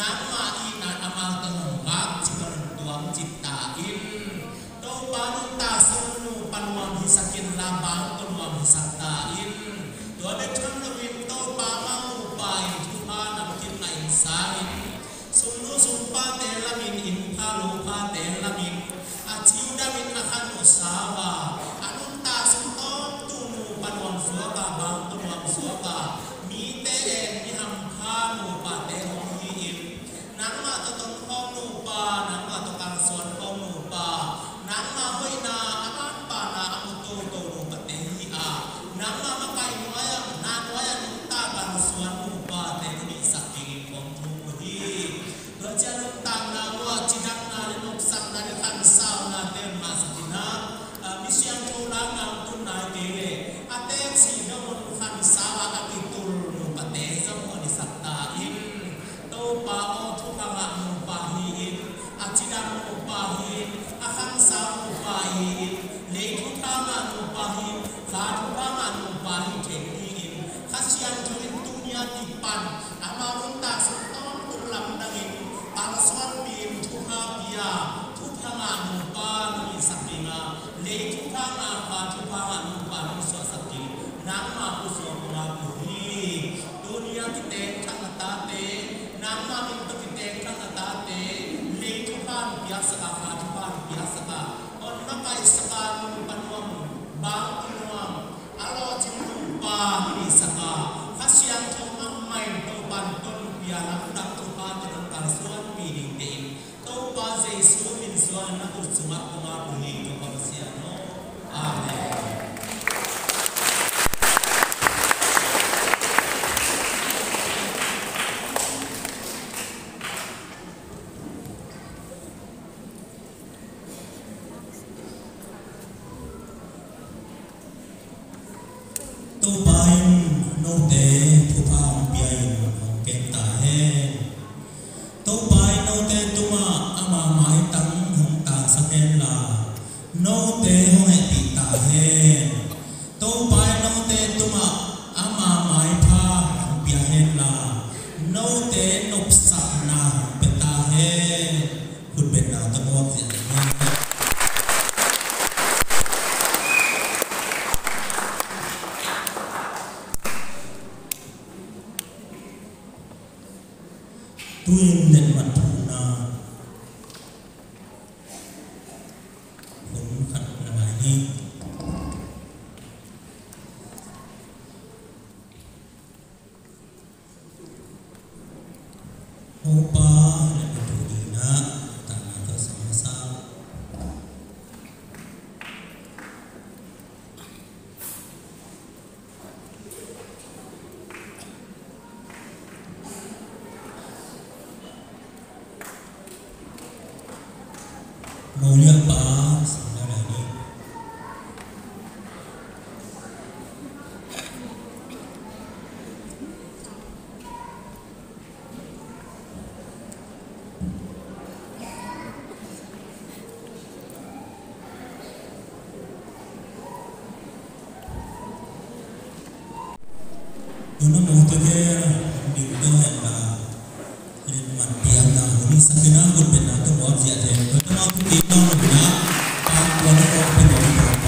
pihak saka depan pihak saka on nakai saka panuam bang panuam alo jimpa ni saka hasiang thong amai to ban ton pihak nak to pa ton kalsuan piring de to pa Jesu min suan na ursunga kuma buni to kapasiano amen. Tô bay nô tế thu phang biên hồng kém tà hen tô bay nô tế tuma ama mai tăng hồng tàng sắc hen là nô tế hồng hẹn bị tà hen tô bay nô tế tuma ama mai pha hồng bia hen là nô tế nộp sạc na hồng bê tà hen hụt bê nào tâm hồn diện tuyên nhận mặt thủ na cũng khẩn là bài đi hô ba là một thủ đi na tặng cho sama sao mau lihat pak saudara ini Una moto ke di itu lah ini matian lah ini sakina pun benar tu buat siapa je betul aku tinggal benar kalau orang benar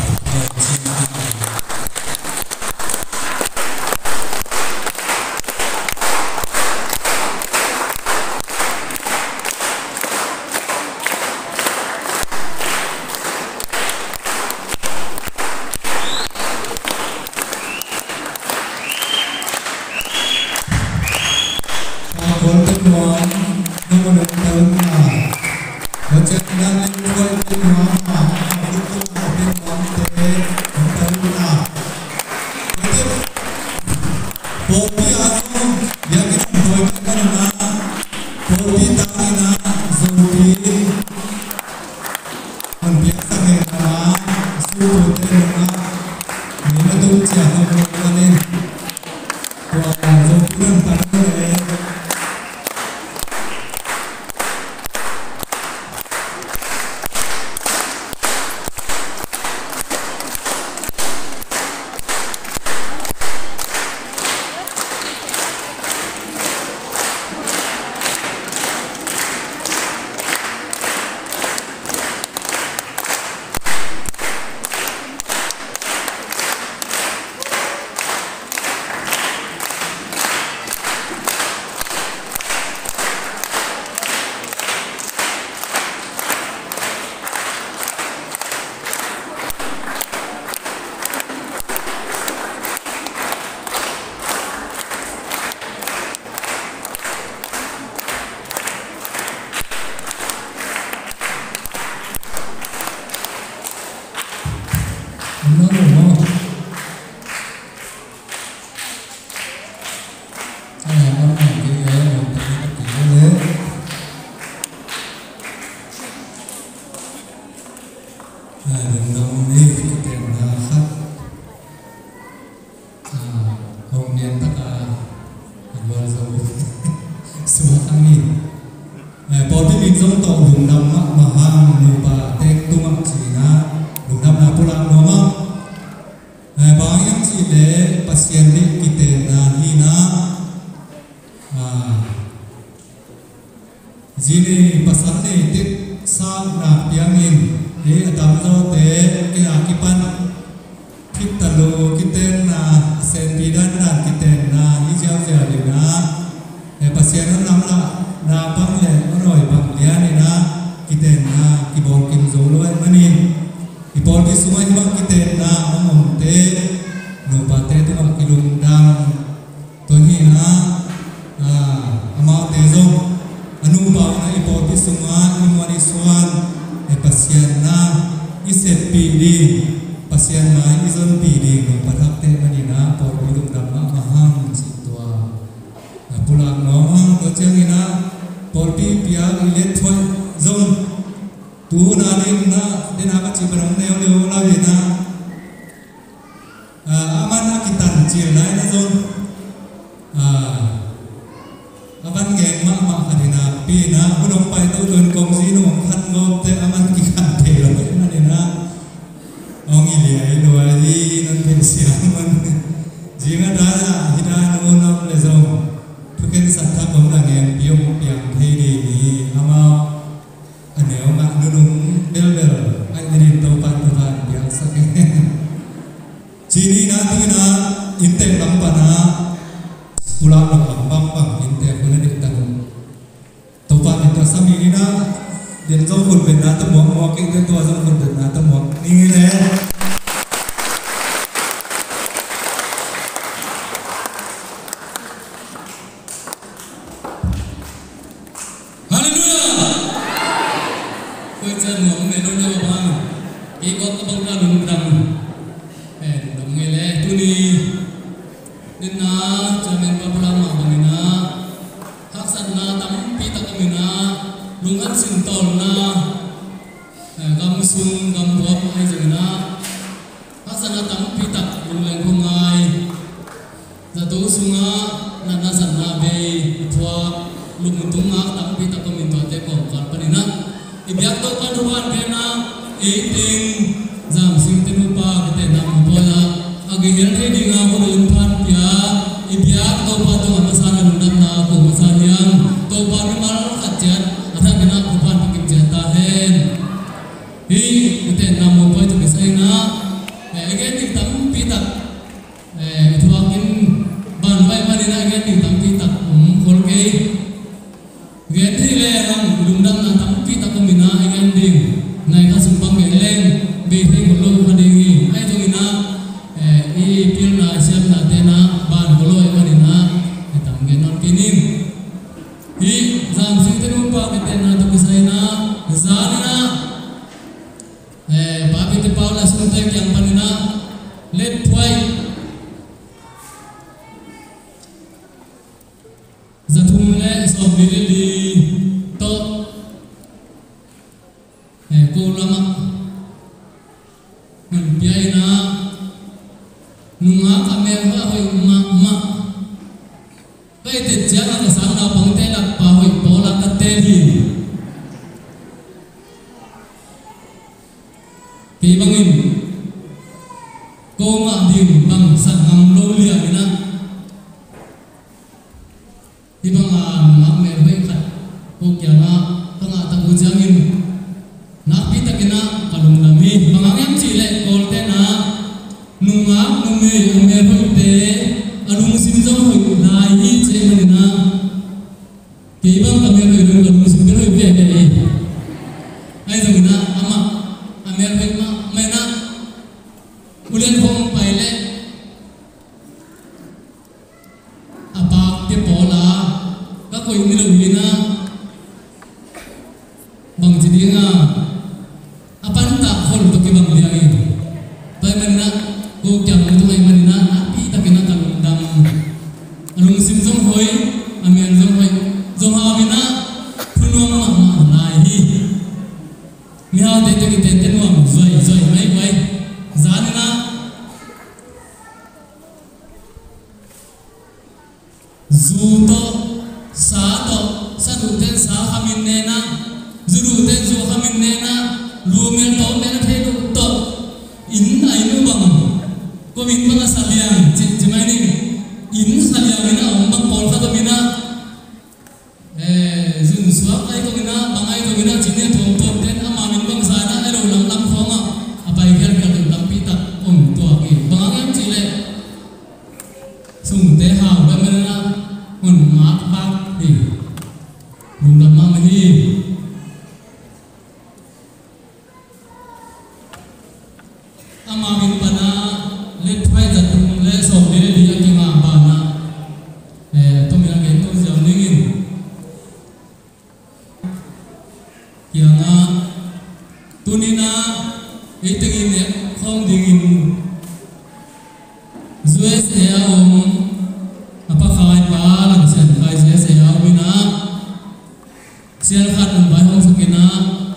Jini pasal ni tit sang nak piangin di adam zo te ke akipan kita lo kita na sen bidan dan kita na hijau jadi na pasien nam la na bang le onoi bang dia ni na kita na tu na din na ka chi barang neo leo la vi na amana kitan chi lai na zon aman ngeng ma adina pi na unong pai tu tuan kong si no khan ngo te aman ki khan te lo na ni na ong ili ai lo ai nan pen siang man jinga da hida no nam le zong thuken satha bom la ngem piong piang the di ni ama aneo ma nunung bel bel ai ni to pan biang sa ke chini na tu na inte lam pa na pulang lam pam pam inte ko na dik tan to pa ni sami ni na den zo kun ben na to mo ke den to zo kun ben na to mo ni le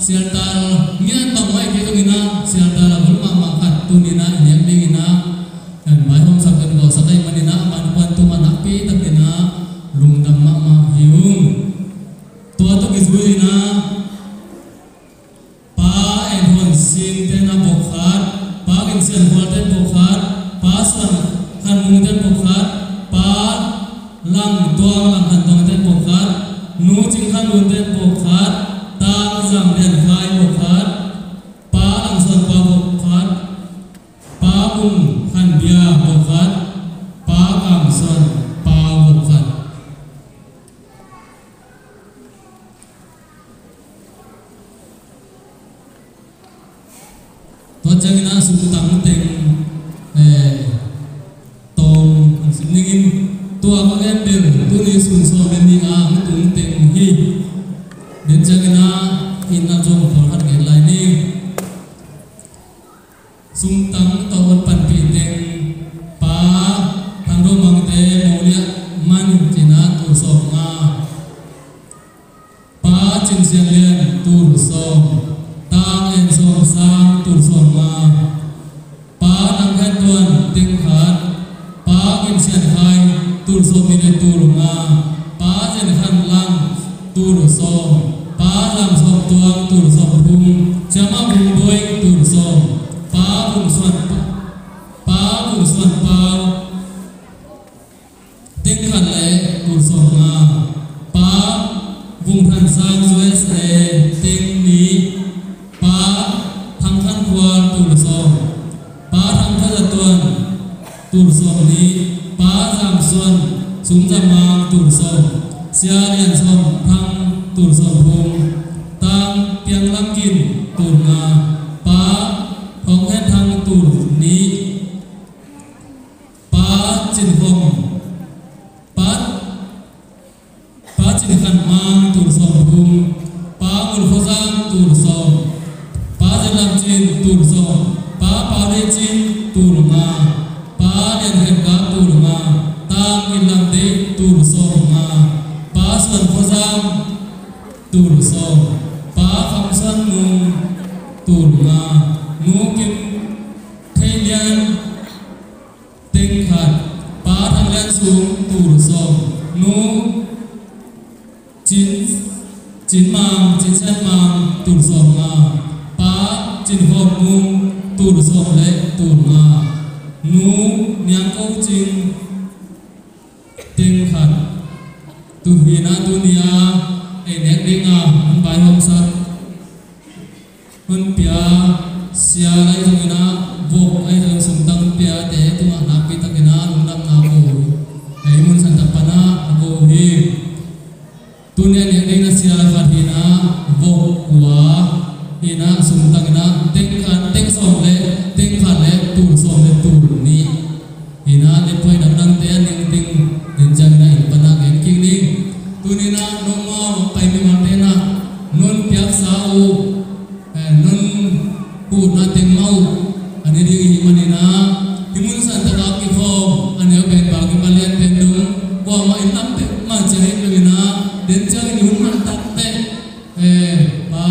sialta ngian tamai ke tungina sialta la bulma makat tunina nyam dingina dan mai hom sakkan go sakai manina manuan tu manapi takina lungdam ma hiung tua tu kisbuina pa en sin tena bokhat pa kin sian ten bokhat pa san kan mung ten bokhat pa lang tuang lang kan tong ten bokhat nu ching kan lun ten bokhat tang jam den khai bokhat pa lang san pa bokhat pa mung kan bia bokhat pa kam san pa bokhat tuan jangan suku tang teng tom siningin tua makan ber tulis unsur bening ang tung teng hi dan jangan ina jom forhat ke lain sungtang tahun pan piteng pa tangdo mangte maulia man cina tu som nga pa cin siang lian tu som tang en som sang tu som nga pa nang kan tuan ting khat pa kin sian hai tu som ni tu nga pa jen khan lang tu som pa lam som tuang tu som bum chama bum boy tu som pa bum suan pau ting khan le tu som nga pa bum khan sang USA ting ni pa thang khan kwal tu som pa thang khan tuan tu som ni pa jam suan sung jamang tu som sia lian som thang tu som bum tang piang lam kin tu nga pa phong hết thang tu ni pa chin hom pa chin khan mang tu som bum pa mul khozang tu som pa jalam chin tu som pa re chin tu nga pa den het ga tu nga tang in lam de tu som nga pa san khozang tu som pa kham san nu tu nga nu kim thailian ting khat pa thang lian sung tu som nu chin mang chin san mang tu som nga pa chin hom mung tu som le tu nga nu nyang ko chin ting khat tu hina dunia enek dinga bai hom sa hun pia sia lai thangina vok ai thang sum tang pia te tu na pi takina lungdam na ko ai mun san tapana go hi dunia ne ding na sia la fatina vok wa ina sum tangina teng som le teng khan le tu som le tu ni ina le poi dang te ning ting den jang na in pana gen king ni tunina no ma pai mi ma te na non piak sa u non pu na teng mau ani di manina timun san ta ka ki khom ani ben ba ki palian ben dum ko ma in lam te ma chai lina den chang ni hun man tak te pa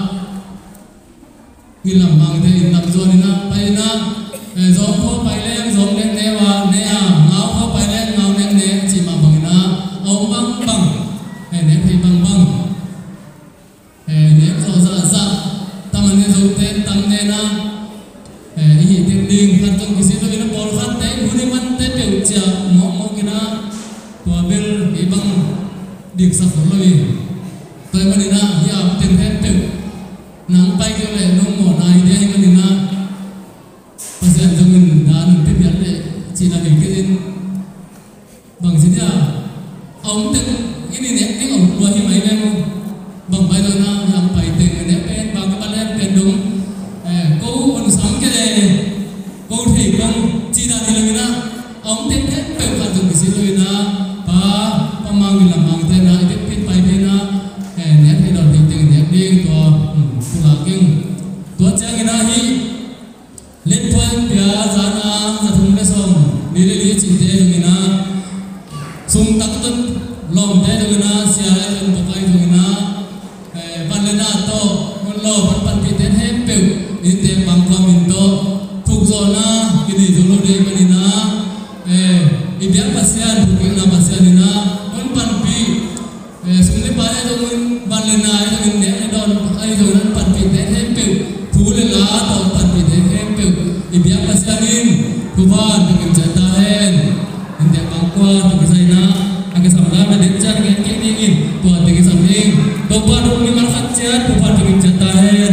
hilam mang te in lam zo ni na pai na zo ko pai leng zo leng ne wa ne a ngau ko pai leng ngau leng ne chi ma bang na au bang bang ne phi bang bang ne zo za taman ne zo te tam ne na hi ting ding khan tong kisi to ina bol khan te huni man te pe cha mo kina to bel i bang dik sa ko lo toy manina hi am ten ten pe nang pai ke le no mo nai de manina pasian jongin dan pe pian le china ke kin bang sidia om ten ini ne eng om lo hi mai le mo bang bai do na yang pai ten ne pen bang ka le pen dum ko on sam ke le ko thei bang china ni le na om ten ten pe ka jong kisi lo na pa mang lam mang te na te pin pai pe na ne thei do ting ting ne ding to pula king to chang ina hi let pon pya jana za thum le som ni le li chin te jong ina sung tak tun lom te jong ina sia lai jong to kai jong ina van le na to mon lo ten hem pe in te bang kwa min to thuk zo na kini zo lo de mani na i biak pasian thuk na pasian na on pan pi sumne ba ya zo ban le na ya in ne don ai zo nan pan pi ten hem pe thu le la to pan pi ten hem pe i biak pasian in thu ban pi chata hen in te bang kwa to sai na ake samla me de chan ngen ke ni in to te ke samling to pa do ni mar khat chat to pa pi chata hen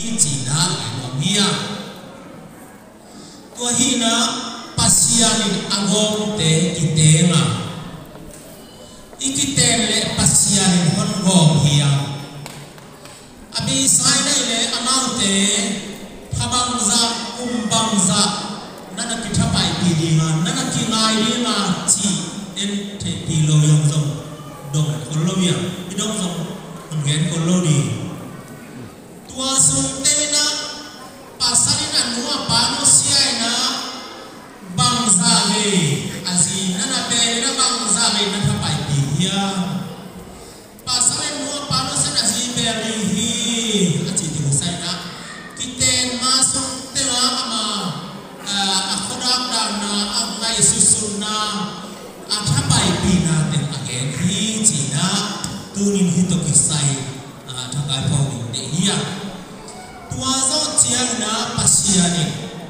chỉ na lòng hia tua hi na pasian in agom te kitenga ikiten le pasian in hon gom hia abi sai nei le amau te thabang za bang za nana ki thapai pi dinga nana ki ngai dinga chi en te pi lo yong zong dong kon lo ya bi dong zong kon gen kon lo di tua sung te na pasalina nuwa pano siai na bang za le azi nana te na bang za le na thapai pi ya pasalin nuwa pano sa na zi be ri hi achi ti sai na kiten ma sung te na ama akhodam dan na ngai susun na athapai pi na ten again hi chi na tunin hi to ki sai thakai phau ni de hiya tua zo chiang na pasiani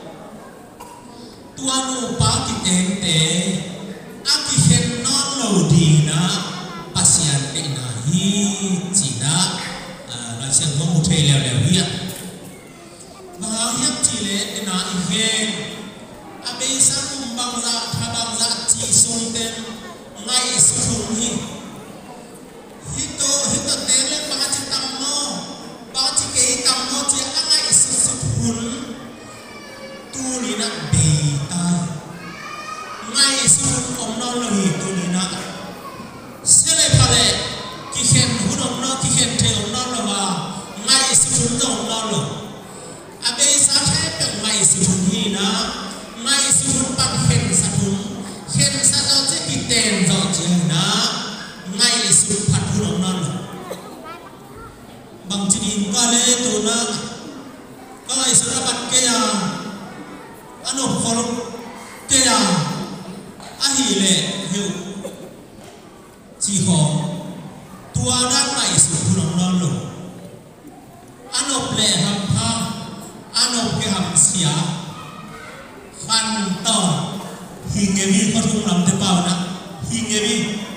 tua nu pa ki ten te aki hen non lo di na pasian te na hi chi na la chen mo mu thei leo leo hiya ma hiap chi le na i hen abe sa bang za thabang za chi sung ten ngai su thung hi hito te le pa chi tam no pa chi ke tam no chi angai su hun tu ni na be ta ngai su om no lo hi tu ni na se le phale ki khen hun om no ki khen the om no lo wa ngai su hun no om no lo abe sa the pe ngai su hun hi na ngai su hun pa khen sa zo che ki ten zo che na ngai su phat hun om no lo bang chi din ka le tu na ka ngai su na pat ke ya ano khol ke ya a hi le hu chi ho tua dan ngai su hun om no lo ano ple ham pha ano ke ham sia khan to hingevi ko thum lam te pau na hingevi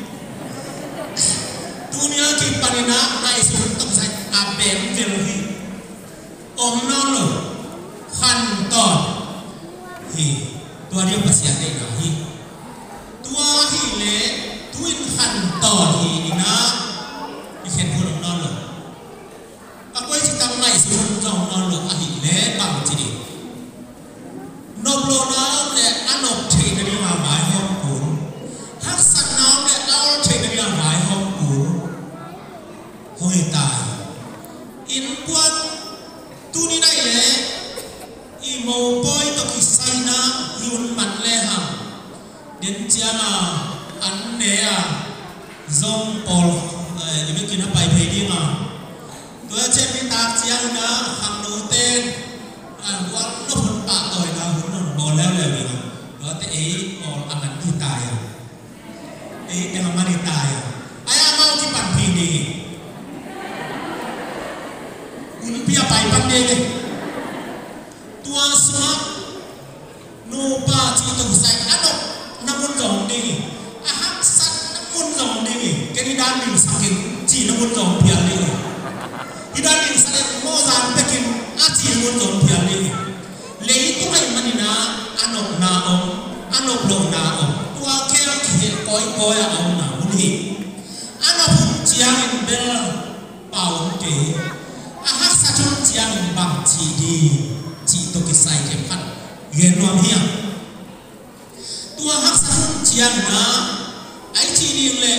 dunia ki panina ngai su to sai a bem ke lo hi om no lo khan to hi tua dia pasia te na hi tua hi le tuin khan to hi na i khen ko no lo a koi chi tam ngai su jong no lo a hi le bang chi di nộp lô nào để ăn nộp thì cái đi làm bài không cuốn hát sẵn nào để ao thì cái đi làm bài không cuốn hồi tài in quan tu ni này lẽ i màu bôi to ki sai na yun man le ham đến chia na ăn nè zong pol những cái kia nó bài về đi mà tôi trên cái tạc chia na hàng đầu tên quan nó phân bạ rồi na bò leo leo đi đó te ấy còn ăn ăn thì tài ấy em mà đi tài ai ăn mau thì bạn phi đi un pia pai pan đi tua smart no pa chỉ tụng sai ăn đâu năm môn rồng đi hát sắt năm môn rồng đi cái đi đan mình sakin chỉ năm môn rồng pian đi đi đan mình sakin mo zan pekin chỉ môn rồng pian đi lấy tu này mà nina anok na om anok lo na om tua keo ki koi om na uni anok chiang in bel pau ke a hak sa chon chiang bang chi di chi to ki sai ke phat gen nom hiam tua hak sa chon chiang na ai chi ding le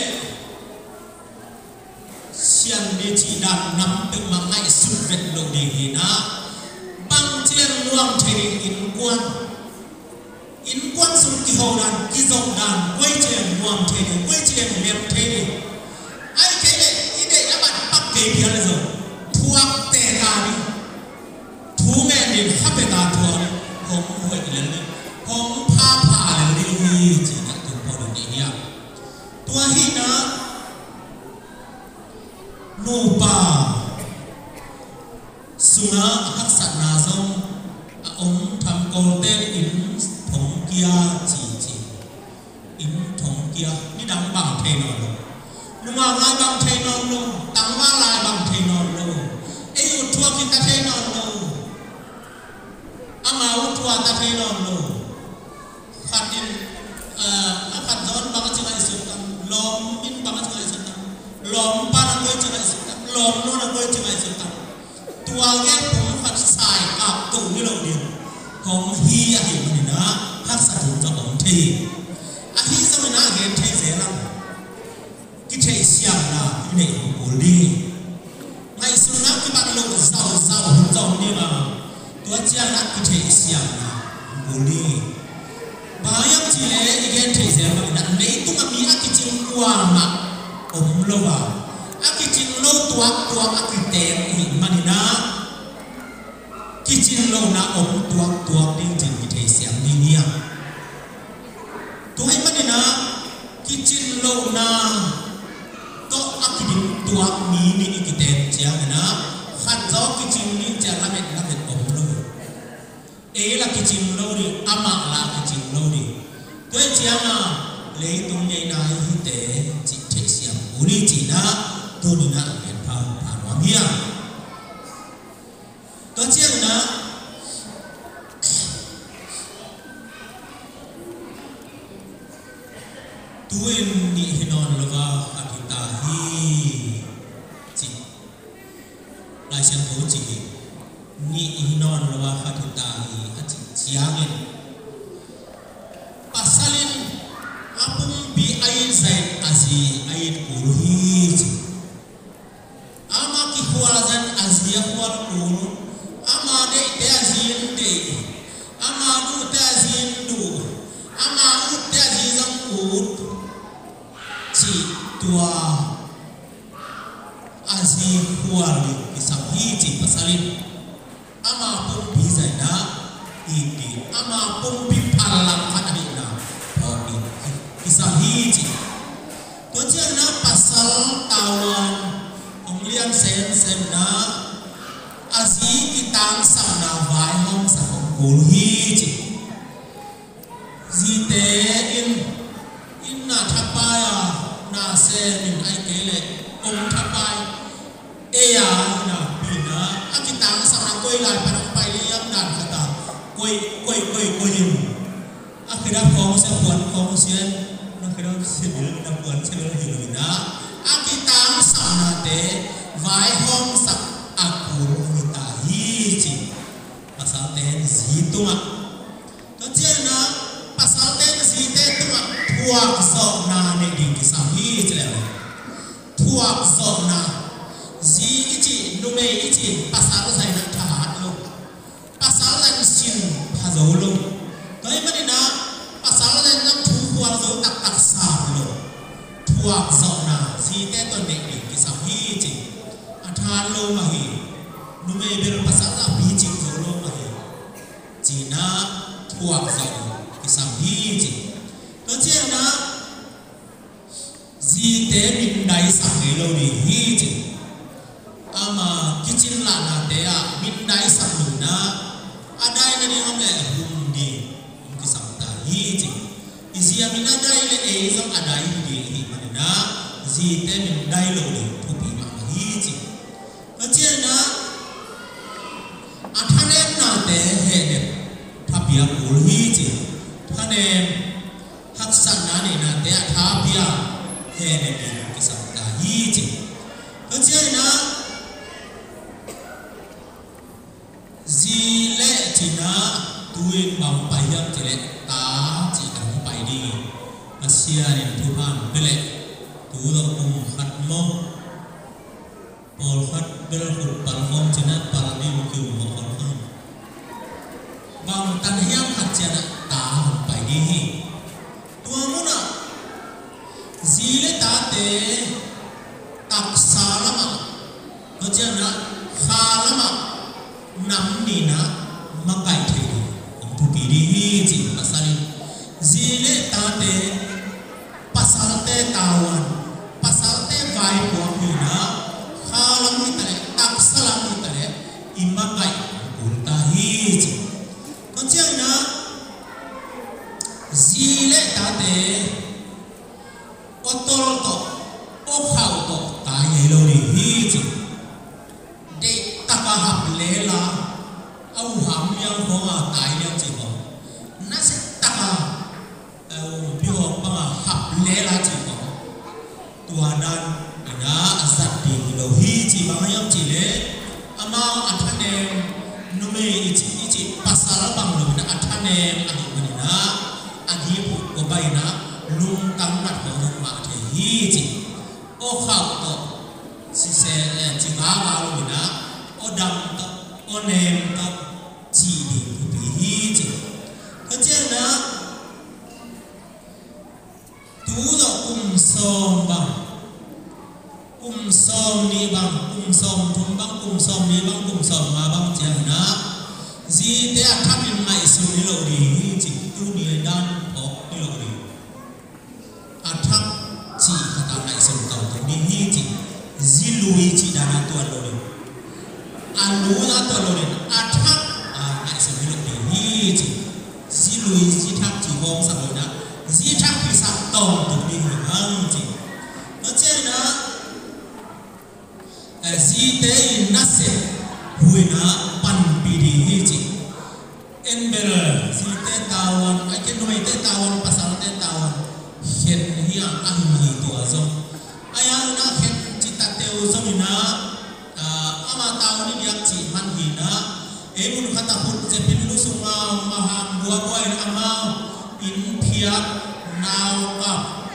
sian de chi dan nam pe ma ngai su vet lo de hi na bang chiang luang thei in quan sung ki ho dan ki zong dan quay chen nuam thei ni quay chen lem thei ni ai ke le i de la bat pak ke pia le zo thuak te ta ni thu me ni hape ta thu ni hom hoi le le hom pha le ni chi na tu po ni ya tua hi na no pa suna hak sat na zong ông tham câu tên in thùng kia chỉ in thùng kia đi đóng bằng thầy nó luôn nhưng mà lại bằng thầy nó luôn đóng lại bằng thầy nó luôn ấy thua kita thầy nó luôn hi non lo khatin khat zon bang chingai sutam lom in bang chingai sutam lom pa na koi chingai sutam lom no na koi chingai sutam tua ge pum khat sai ap tu ni lo din hong hi a hi ni na khat sa tu cho hong thi a hi sa na ge thi se na ki thi siam na ni ko li ngai su na ki ba lo sao sao hong zong ni ma tua chia na ki thi siam na ko li bayang chi le ge thi se ma na nei tu ma mi a ki chim kwa ma lo wa a ki chim lo tua a ki te hi ma ni na ki chim lo na tua ding jin ki thi siam ni nia tu hi ma ni na ki chim lo na to a ki ding tua mi ni ki te chiang na khat zo ki chim ni cha la met lo e la ki chim lo ni ama la ki chim lo ni toi chiang na le tung nei na hi te chi thi siam uri chi na tu ni na ken pha wa mia to chiang na tuin ni hinon lova akita hi chi lai sian ho chi ni hinon lova akita hi a chi chiangin pasalin apung bi ain zain azi ain kurhi ama ki hual zan azia hual kur ama de azin de ama du te azin du ama u te azin ut chi tua azi hual ki sahi chi pasalin ama pung bi zain na iti ama pung bi palang khadani na isahi chi to chiang na pasal tawan ong lian sen na azi kitang sam na vai hong sa hong kul hi chi zite in na thapaya na se min ai kele ong thapai eya na pina akitang sam na koi lai pa pai liam dan khata koi yin akhirnya kong se buat kong sien akhirnya sebil na buat sebil hilina akitang sana te vai hong sak akur kita hici pasal ten zitunga to jena pasal ten zite tunga tuak so na ne di kisah hici le tuak so na zi ichi nume ichi pasal sai na tahat lo pasal lan sin hazo lo toi mani na pasal lan nam thu huang zo tak sa lo thuak zo na si te ton de ki sa hi chi athan lo ma hi nu me ber pasal la bi chi zo lo ma hi chi na thuak zo ki sa hi chi to che na si te min dai sa ke lo ni hi chi ama kichin la na te a min dai sa lu na adai na ni ngam le hum di ki sa ta hi chi isia min adai le e zam adai di hi mana zi te min dai lo ni thu pi ma hi chi to che na athane na te he ne thapia kul hi chi thane hak san na ni na te thapia he ne ki sa ta hi chi to che na zile china tuin bang payam chile ta chi dang pai di asia ni tuhan bele tu do hat mo pol hat bel hut pal mom china pal ni mu mo on bang tan hiam hat chana ta pai di tu muna zile ta te tak salama to chana khalama nam ni na makai the om tu pi di chi pasalin zile ta te pasal te tawan pasal te vai ko ni na khalam ni tare tak salam ni tare imakai kunta hi chi kon chiang na zile ta te otol to o khau to ta ye lo ni hi chi de takahap lela au ham yang ho a tai yang chi ho na se taka bio banga hap lela chi ko tuanan ina azat di lo hi chi banga yam chi le ama athane nume ichi pasara bang lo na athane ani manina agi pu ko baina lung tang nat ko ma the hi chi o khap to si se chi ga ga lo na o dam to o nem to chi di ku bi hi chi ko chen na tu lo som bang som ni bang som thum bang som ni bang som ma bang chen na ji te a tham in mai su ni lo di chi tu ni dan pho ni lo di a tham chi ka ta mai su ta tu ni hi chi ji lui chi da na tu lo di a lu na tu lo di a tham a mai su ni lo di hi chi ji lui ji tham chi bom sa lo na ji tham ki sa tong tu ni hang chi nó chen na ji te in na se hui na pan pi di hi chi ember ji te tawan ai ke noi te tawan pasal te tawan het hiya ahi hi to azom aya na het chi ta te uzom na ama tawan ni yak chi man hi na e mun khata put je pin lu sunga maha bua boy ama in phia naw ka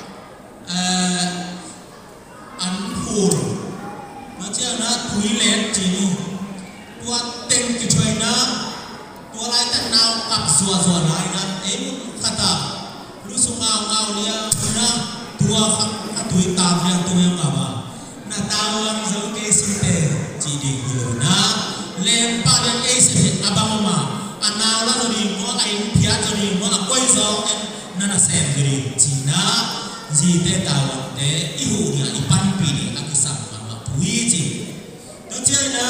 an phur nó chia na túi lén chỉ đi tua tên cái chơi na tua lại tận nào cặp rùa lại na ấy muốn khata lu sung ngao lia na tua khắc túi tam lia tua yang apa na tao yang giống cái sinh tê chỉ đi nhiều na lem pa yang cái sinh abang mama anau la rồi đi mua anh pia rồi đi mua quay gió na na xem rồi đi chỉ na gì tê tao tê ihu dia ipan pi ni akisam hui chi nó chơi na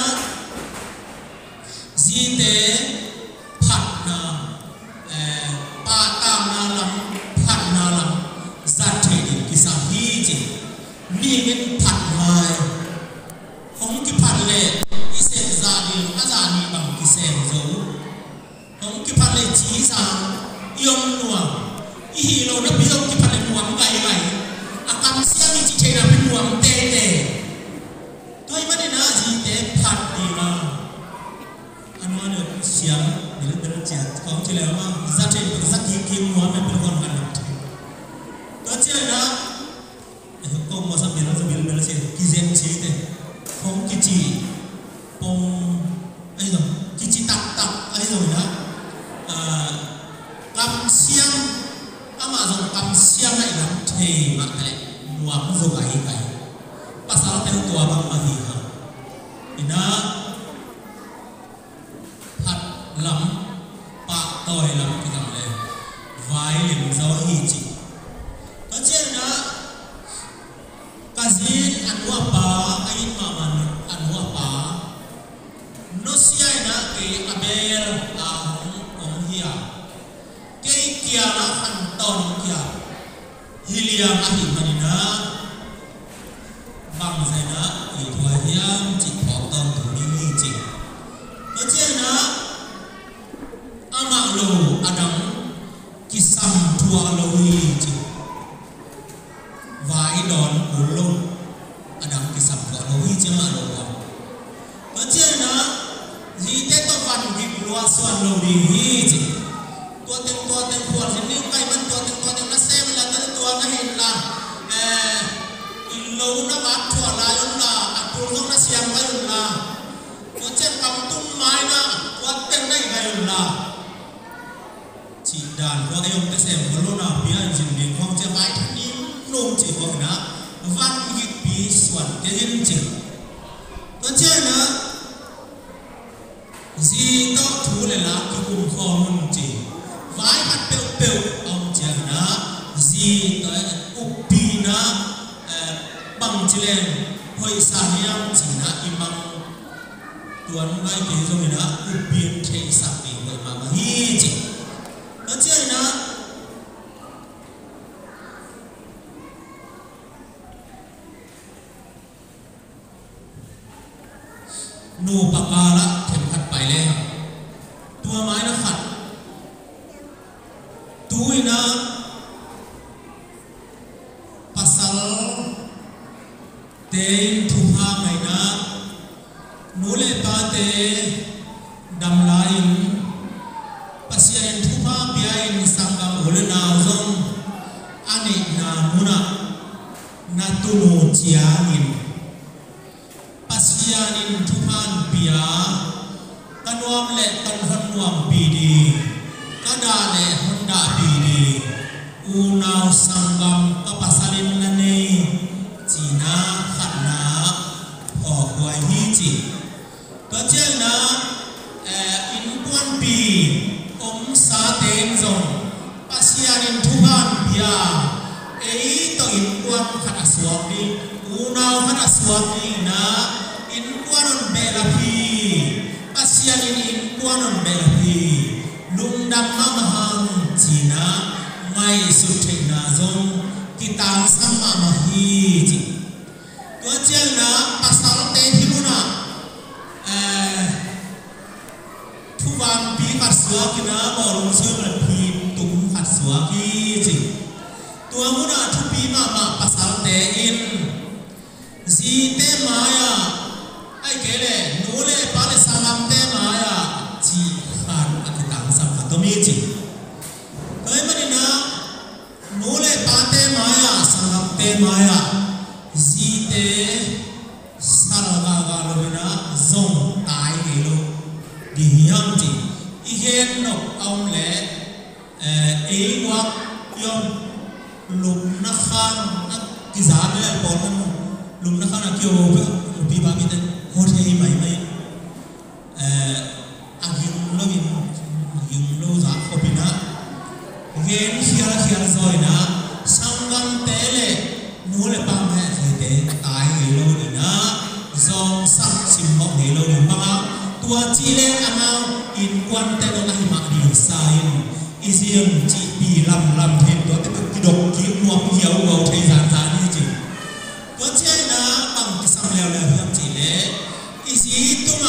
ji te phat na pa tam na lam phat na lam za the di ki sa hi chi mi ngin phat mai hong ki phat le i se za di a za ni bang ki se zo hong ki phat le chi sa yom nuam i hi lo na bi hong ki phat le nuam gai gai akam sia ni chi che na bi nuam te te tôi mới đi nói gì để phạt đi mà anh nói được xiêm để lên đến chặt không chỉ là mà giá trị của giá kim kim mua mìnhเป็นคนกันtôi chỉ là không mà sao biến là gì cái gì chỉ thế không cái gì không ấy rồi cái gì tập ấy rồi đó cầm xiêm mà dùng cầm xiêm này làm thì mà cái mua không dùng cái pasal teh tua bang mahiha ina phat lam pa toy lam kita le vai lim zo hi chi to chen na kazin anwa pa ai ma man anwa pa no sia na ke abel a hong hia ke kia na han ton kia hilia ahi manina bằng giải na thì thua hiam chỉ bỏ tông thủ đi chỉ nó chia na ama lo adam kisam thua lo hi chỉ vai đòn của lo adam kisam thua lo hi chỉ mà lo nó chia na gì thế to phần thì lo xoan lo đi hi chỉ tua tên thua thì nếu cái mình tua tên nó xem là cái tua nó hiện là lâu nó bắt chua lại ông là tôi không nó xem cái ông là nó chết cầm tung mai na quát tên này cái ông là chỉ đàn qua cái ông cái xem có lúc nào biết anh dừng đến không chơi bãi thằng ní nôm chỉ gọi na văn hít bí soạn cái nhân chỉ nó chơi nữa gì đó thú lại là cái cùng kho môn chỉ vái hạt bèo ông chàng na gì tới upi na bằng chỉ lên hơi xa hiam chỉ na imam tuan ngay cái rồi na upian thế sắp đi vậy mà hi chỉ nó chơi na nu pakala thêm khát bài lên tua máy nó khát đầm lại pasien thu pha biain sangam ulen nào zong ani na muna na tunu chiangin pasianin thu phan bia kanuam le kan hanuam bidi kada le honda bidi unau sangam kapasalin nane china khatna ho huai hi chi to chang na in quan pi om sa ten zong pasianin thu phan bia ei to in quan khat aswak ni unau khat aswak ni na in quan on bela phi pasianin in quan on bela phi lung dam ma hang china mai su thei na zong kitang sama ma hi chi to chang na pasal te himuna thu van pi khat swak na bolong se ma phi tum khat swak hi chi tua muna thu pi ma pasal te in zi te maya ai kele no le pa le samam te maya chi khan akitang sam khatomi chi kai mani na no le pa te maya samam te maya zi te sarga ga lo na zong tai ge lo di hiam chi i hen no ông le e wak yom lục na khan na kiza le pon lục na khan akyo bi ba mi ten ho thei mai mai agin lo za opina gen khial zoi na sangam tele nu le pam he te tai ge lo ni na zong sak sim mok ge lo ni ma tua chi le amau in quan te no lai ma di sain isiam chi bi lam thêm to te ki dok ki nuam hiau wau thei zan zan ni chi to chai na bang ki sam leo le hiam chi le isi tuma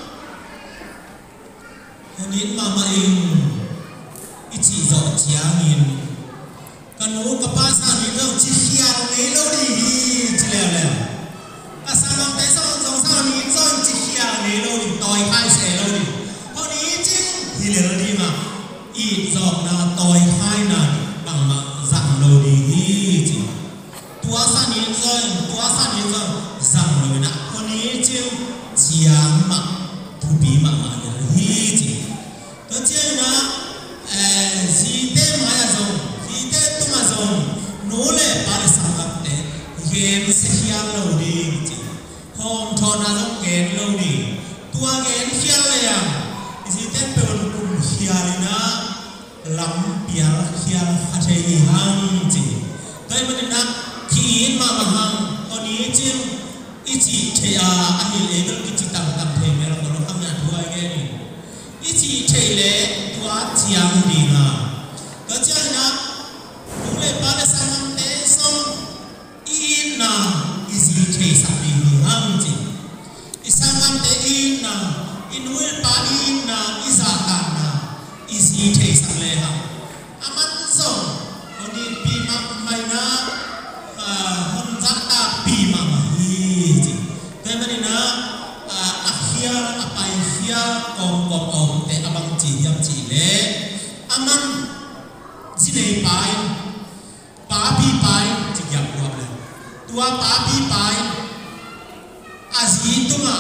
hanin mama in ichi zo chiang in kanu ka pa sa ni lo chi hiao le lo di chi leo le asamam te so zong sa ni zon chi hiao le lo di toi khai se lo di ho ni chi hi le lo di ma i zok na toi khai na bằng mà rằng đồ đi chi tua san yên rồi rằng đồ na con ý chiêu chiang mà thu bí mà hi chi có chiêu na gì thế mà rồi gì thế tu mà rồi nô lệ ba để sang gặp thế game sẽ hiang đồ đi chi hôm thọ na giống game đồ đi tua game hiang là yang gì thế bên cùng hiang na lắm biar hiang hati hang ji, tapi mana kian mama hang, oni cim ichi thea ahil legal kici tam thei merong merong hamnya dua ini, ichi thei le dua ciang di na, kerja na mulai pada sanam te som ina ichi thei sapi hang ji, isanam te ina inul pa ina izatan na. Isi thei sang le ha aman zong oni pi ma mai na hon za ta pi ma ma hi ji te mani na akhia apai khia kom om te abang chi yam chi le aman ji nei pai pa pi pai chi yam ko le tua pa pi pai azi tu ma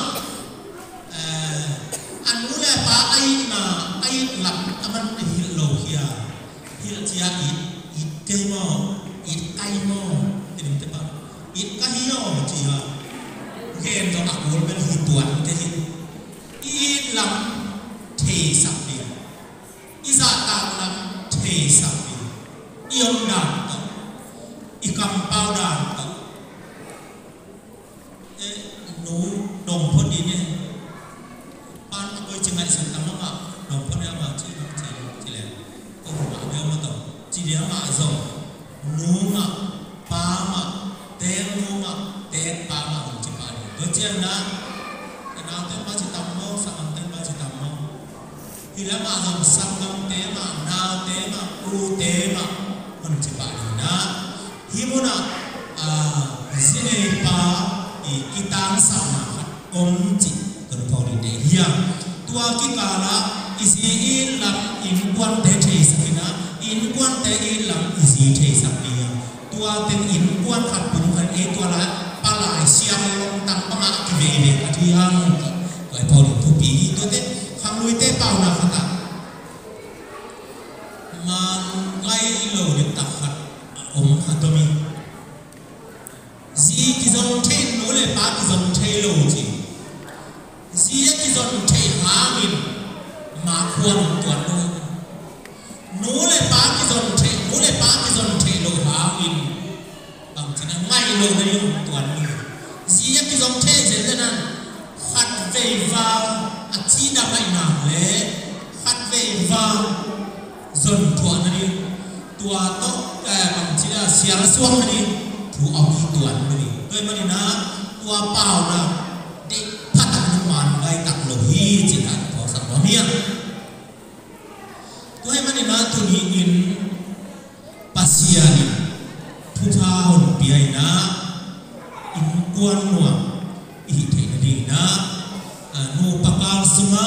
anu le pa ai na ai lam aman hil lo hia hil chia it ke mo it ai mo tin te pa it ka hio chi ha gen do akol ben hi tuan te hi it lam the sap ni iza ta lam the sap ni iom dan to ikam pau dan to nu dong phot di ne pan tôi chỉ ngại sản phẩm mà đồng phân em mà chỉ là ông mà đeo mà tổng chỉ đeo mà rồi nú mà pa mà tên nú mà tên pa mà không chỉ pa được tôi chỉ là cái nào tên ba chỉ tầm mô sản tên ba chỉ tầm mô thì là mà dòng sản phẩm tế mà nào tế mà u tế mà không chỉ pa được na hi mo na zine pa i kitang sama om chỉ cần phò để hiang tua ki kala isi in lam in quan te thei sakina in quan te in lam isi thei sakina tua ten in quan khat pun kan e tua la palai siam long tam pama ki ve ve athiang kai pol tu pi to te khang lui te pau na khata man ngai lo ni tak khat khatomi zi ki zong the no le pa ki zong the lo ji zi ki zong the ha min ma khuan tuan no no le pa ki zong the lo ha min bang chi na ngai lo na yung tuan ni zi ki zong the je na khat ve va a chi da mai na le khat ve va zon tuan ni tua to bang chi na siar suang ni thu au ki tuan ni toi mani na tua pau na de phat nu man gai tak lo hi chi na ko sa no mia toi mani na tu ni in pasia ni thu tha hon pi ai na in kuan nuwa i the na ding na nu pakal sunga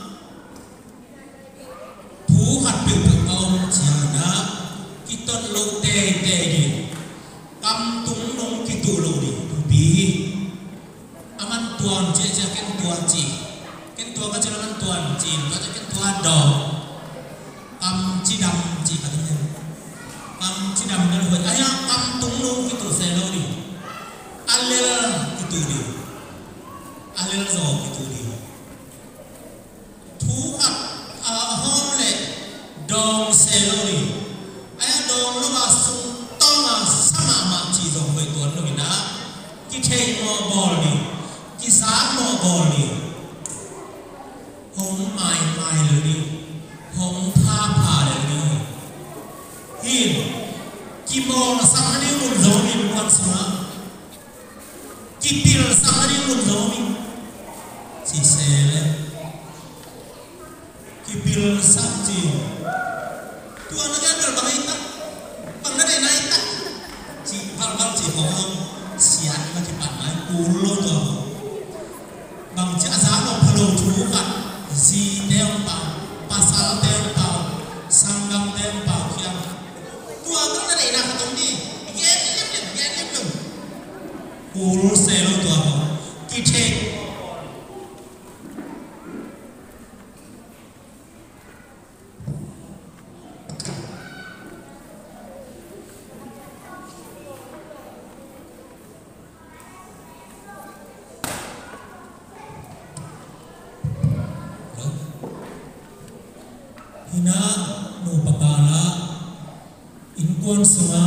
thu hat pe pe om chia na ki ton lo te te ni kam tung nong ki tu lo ni tu bi aman tuan je je ken tuan chi ken tua ka chela man tuan chi ka je ken tua do kam chi dam chi ka ni kam chi dam na ho aya kam tung nong ki tu se lo ni alel ki tu ni alel zo ki tu ni thu hat hom le dong se lo ni aya dong lo ba sung tong sama ma chi dong hoi tuan lo ni na ki thei mo bol ni ki sa mo bol ni hom mai mai lo ni hom pha pha lo ni hin ki bol sa ni mun zo ni quan sa ki pil sa ni mun zo ni si se le ki pil sa chi tuan na ga dal bang ita bang na dai na ita chi val val chi hom siat ma chi pat mai ku lo to bang cha za no phalo thu kat zi tem pa pasal tem pa sangam tem pa khiam tua ka na dai na ka tong ni ye lem ku lo se lo to ki the hina no pakala in kuan sunga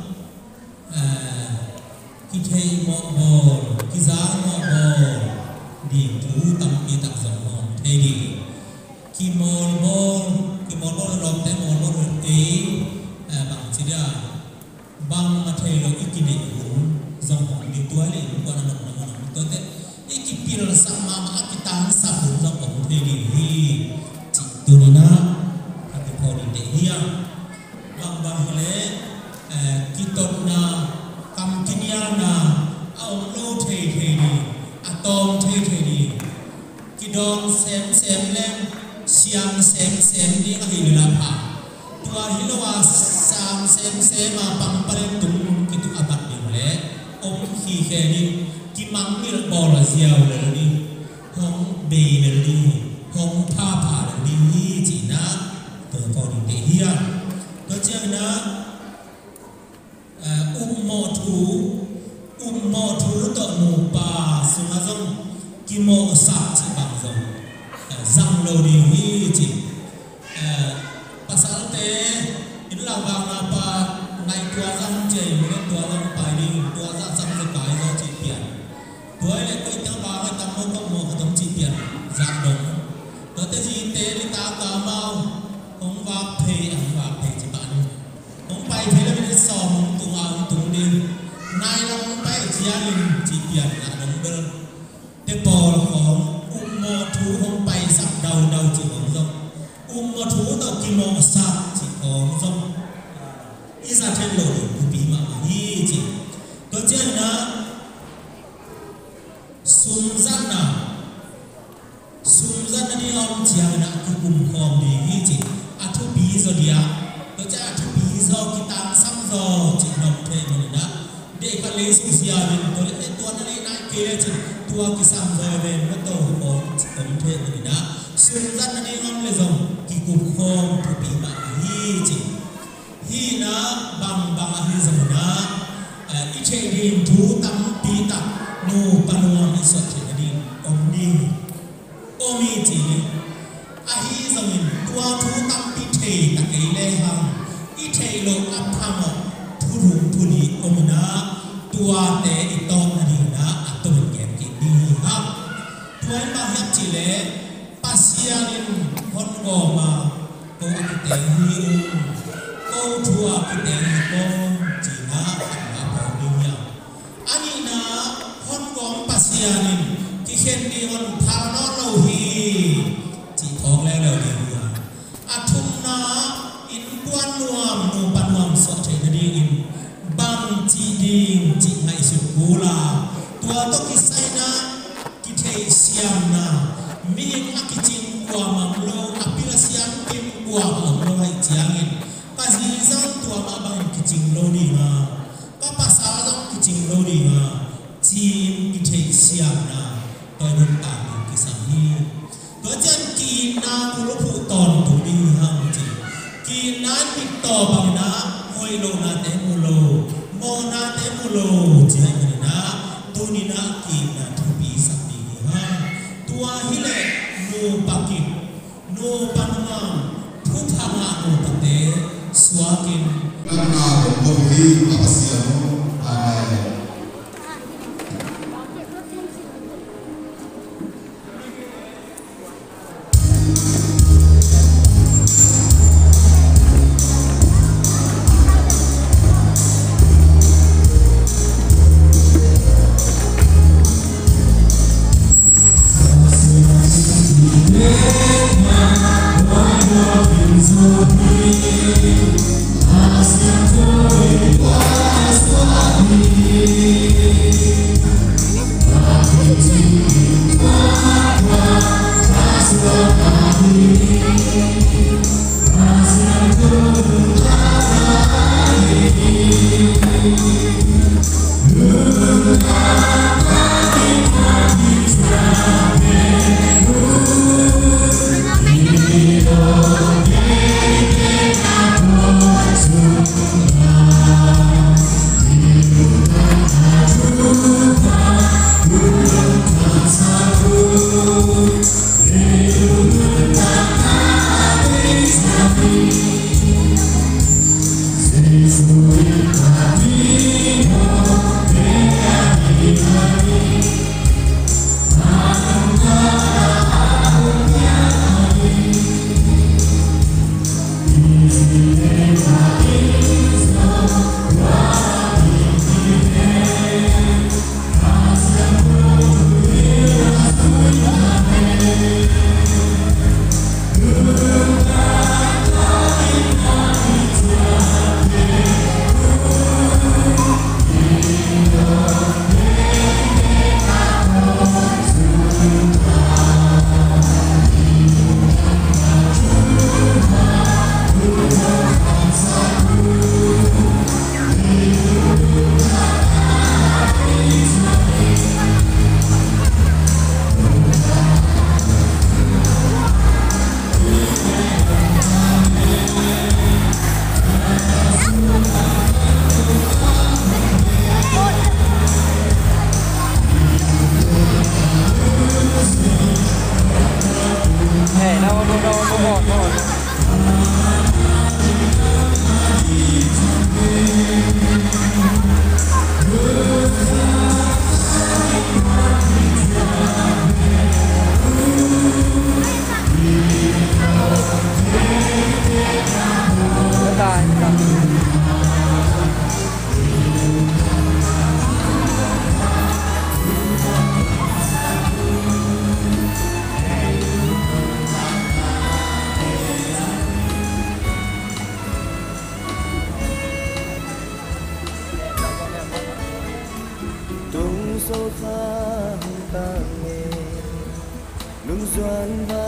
ki thei mo bol ki za mo bol di thu tam pi tak zong mo thei di ki mol bol rom te mol bol e bang chi da bang ma thei lo ikini hu zong hong di tua le kuan na no to te ikipil sa ma ki tan sa hu zong hong thei di hi chi tu ni na de hiya bang bang le kitot na kam kinya na au lo thei thei ni atom thei thei ni kidon sem sem lem siam sem sem ni a hi la pha tua hilowa sam sem sem ma pam pare tum kitu abat ni le om hi khe ni ki mang ni bol la siao le ni hong be le ni hong pha pha le ni chi na có những cái hiền có chăng na mo thú tợ mù bà sung azong ki mo sa chỉ bằng dòng răng đầu đi hi chỉ pasal te in la vang na pa nai tua răng chei ne tua răng pai đi tua răng răng se pai do chỉ pian tua le ko ta ba ka tam mo ka tam chỉ pian răng dong có te ji te ni ta ka mau ông vác phê chỉ bạn ông bay thế là mình sò mông tung đi nay là ông bay chỉ ăn chỉ tiền là đóng đơn thế bò là ông mò thú ông bay sắp đầu chỉ ông rong mò thú tàu kim mò sắp chỉ ông rong ý ra trên lỗ của bí mà đi chỉ có chuyện đó sum dân anh em chiang na cứ cùng khom đi chỉ à thu bí rồi đi à tôi chắc à thu bí rồi cái tang xăm rồi chỉ nộp thuê mình đó để cái lấy số xia mình tôi lấy tuần này nãy kia chỉ tua cái xăm rồi về nó tổ có chỉ nộp thuê mình đó xuân dân anh em lấy dòng cái cùng khom thu bí mà hi chỉ na bằng hi dòng na ít chơi đi thu tâm tí tập nô panuang isot chơi đi omi chỉ ahi dòng tua thu tâm tí thề ta cái lê hằng ít thề lộ áp tham ở thu rung thu đi omna tua để iton đi na aton kẹt cái đi ha tuan mà hiệp chỉ lệ pasianin hon gò mà câu cái hi câu thua cái con chỉ na ani na hon gom pasianin ki khen đi hon thao nó lâu hi chỉ thong le lâu đi athum na in quan nuam no pan nuam so che na đi in bang chi ding chi hai su kula tua to ki sai na ki thei siam na mi a ki chin kwa mam lo apila siam kim kwa mam lo hai chiang in pa zi zang tua ma bang ki chin lo đi ma pasal dong kucing lodi ma cim kita siap na toilet tadi kisah ni tujuan kita puluh puton tu di hang ci kita kita bangna hoi lo na temulo mo na temulo cai na tu ni na kita tu bisa di hang tua hile no pakin no panang puthanga no pate swakin karena berbohong apa sih Amen. Aswa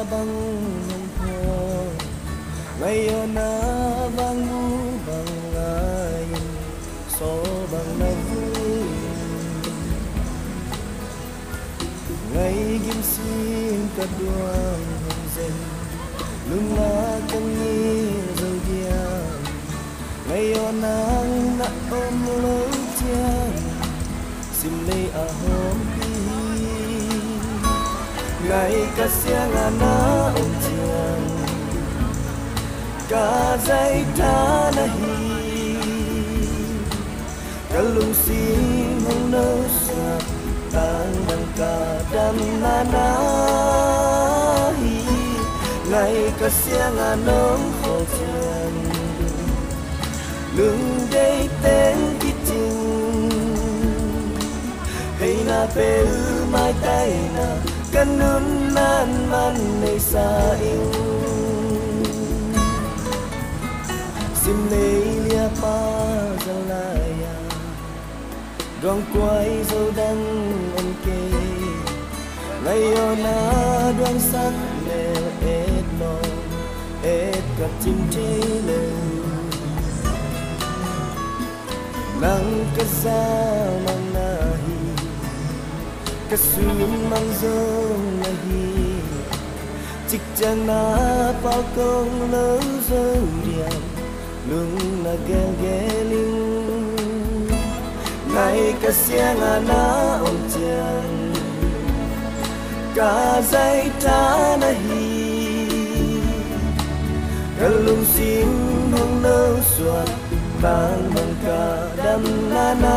băng hồng hồ ngày ở na băng mu băng ai so băng na vui ngày kim xin cả đoan hồng dần lung la căng nghi dâu dia ngày ở nang na ôm lối chiang xin lấy à hôm ngày cả siang ana ôm chiang cả dây ta na hi cả lung xin hong nâu sa tang bằng cả đam na na hi ngày cả siang ana khổ chiang lưng đây tên kít chừng hay na pe mai tay na kanun nan man nay sa yêu sim lấy lia pa zalaya đoan quay dâu đăng ôm kê ngày ona đoan sắc lệ ết lo ết cả chim chế lệ nang kaza mang nahi kasun mang zong nahi chik chana pa kong lo zong diam lung na gel geling ngày ka siang ana om chang ka zai ta nahi ka lung sim hong no suat tang bằng cả đam na na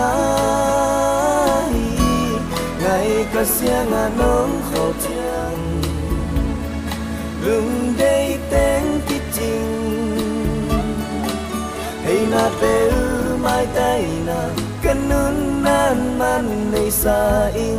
ngày cả siang nóng khổ chiang lưng đây tên kít chừng hay na pe mai tay na kanun nan man nay sa in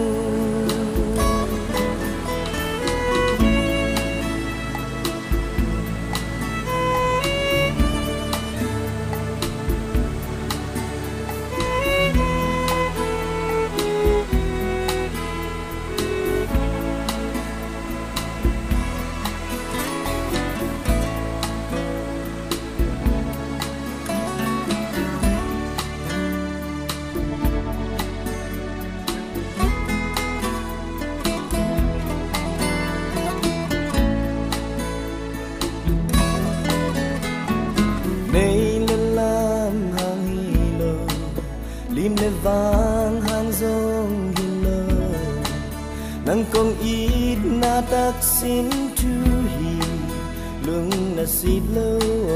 lim le vang hang zong hilo nang kong ít na tak sin tu hi lung na si lo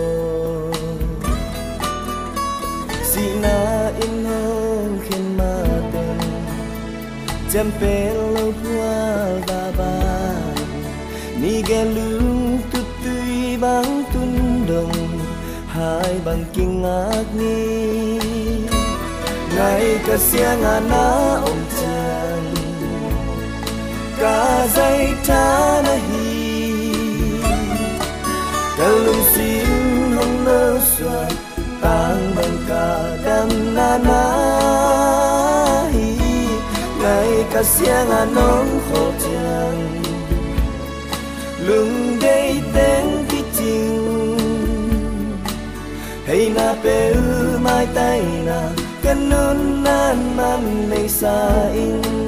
si na in hong khen ma ten jam pe lo pua ba ba ni ge lung tu tui bang tun dong hai bang king ak ni ngày cả siang ana om chan cả dây ta na hi cả lung xin hong nơ xoan tang bằng cả đam na na hi ngày cả siang ana khổ chan lung đây tên kít chừng hay na pe mai tay na kanun nan man nay sa in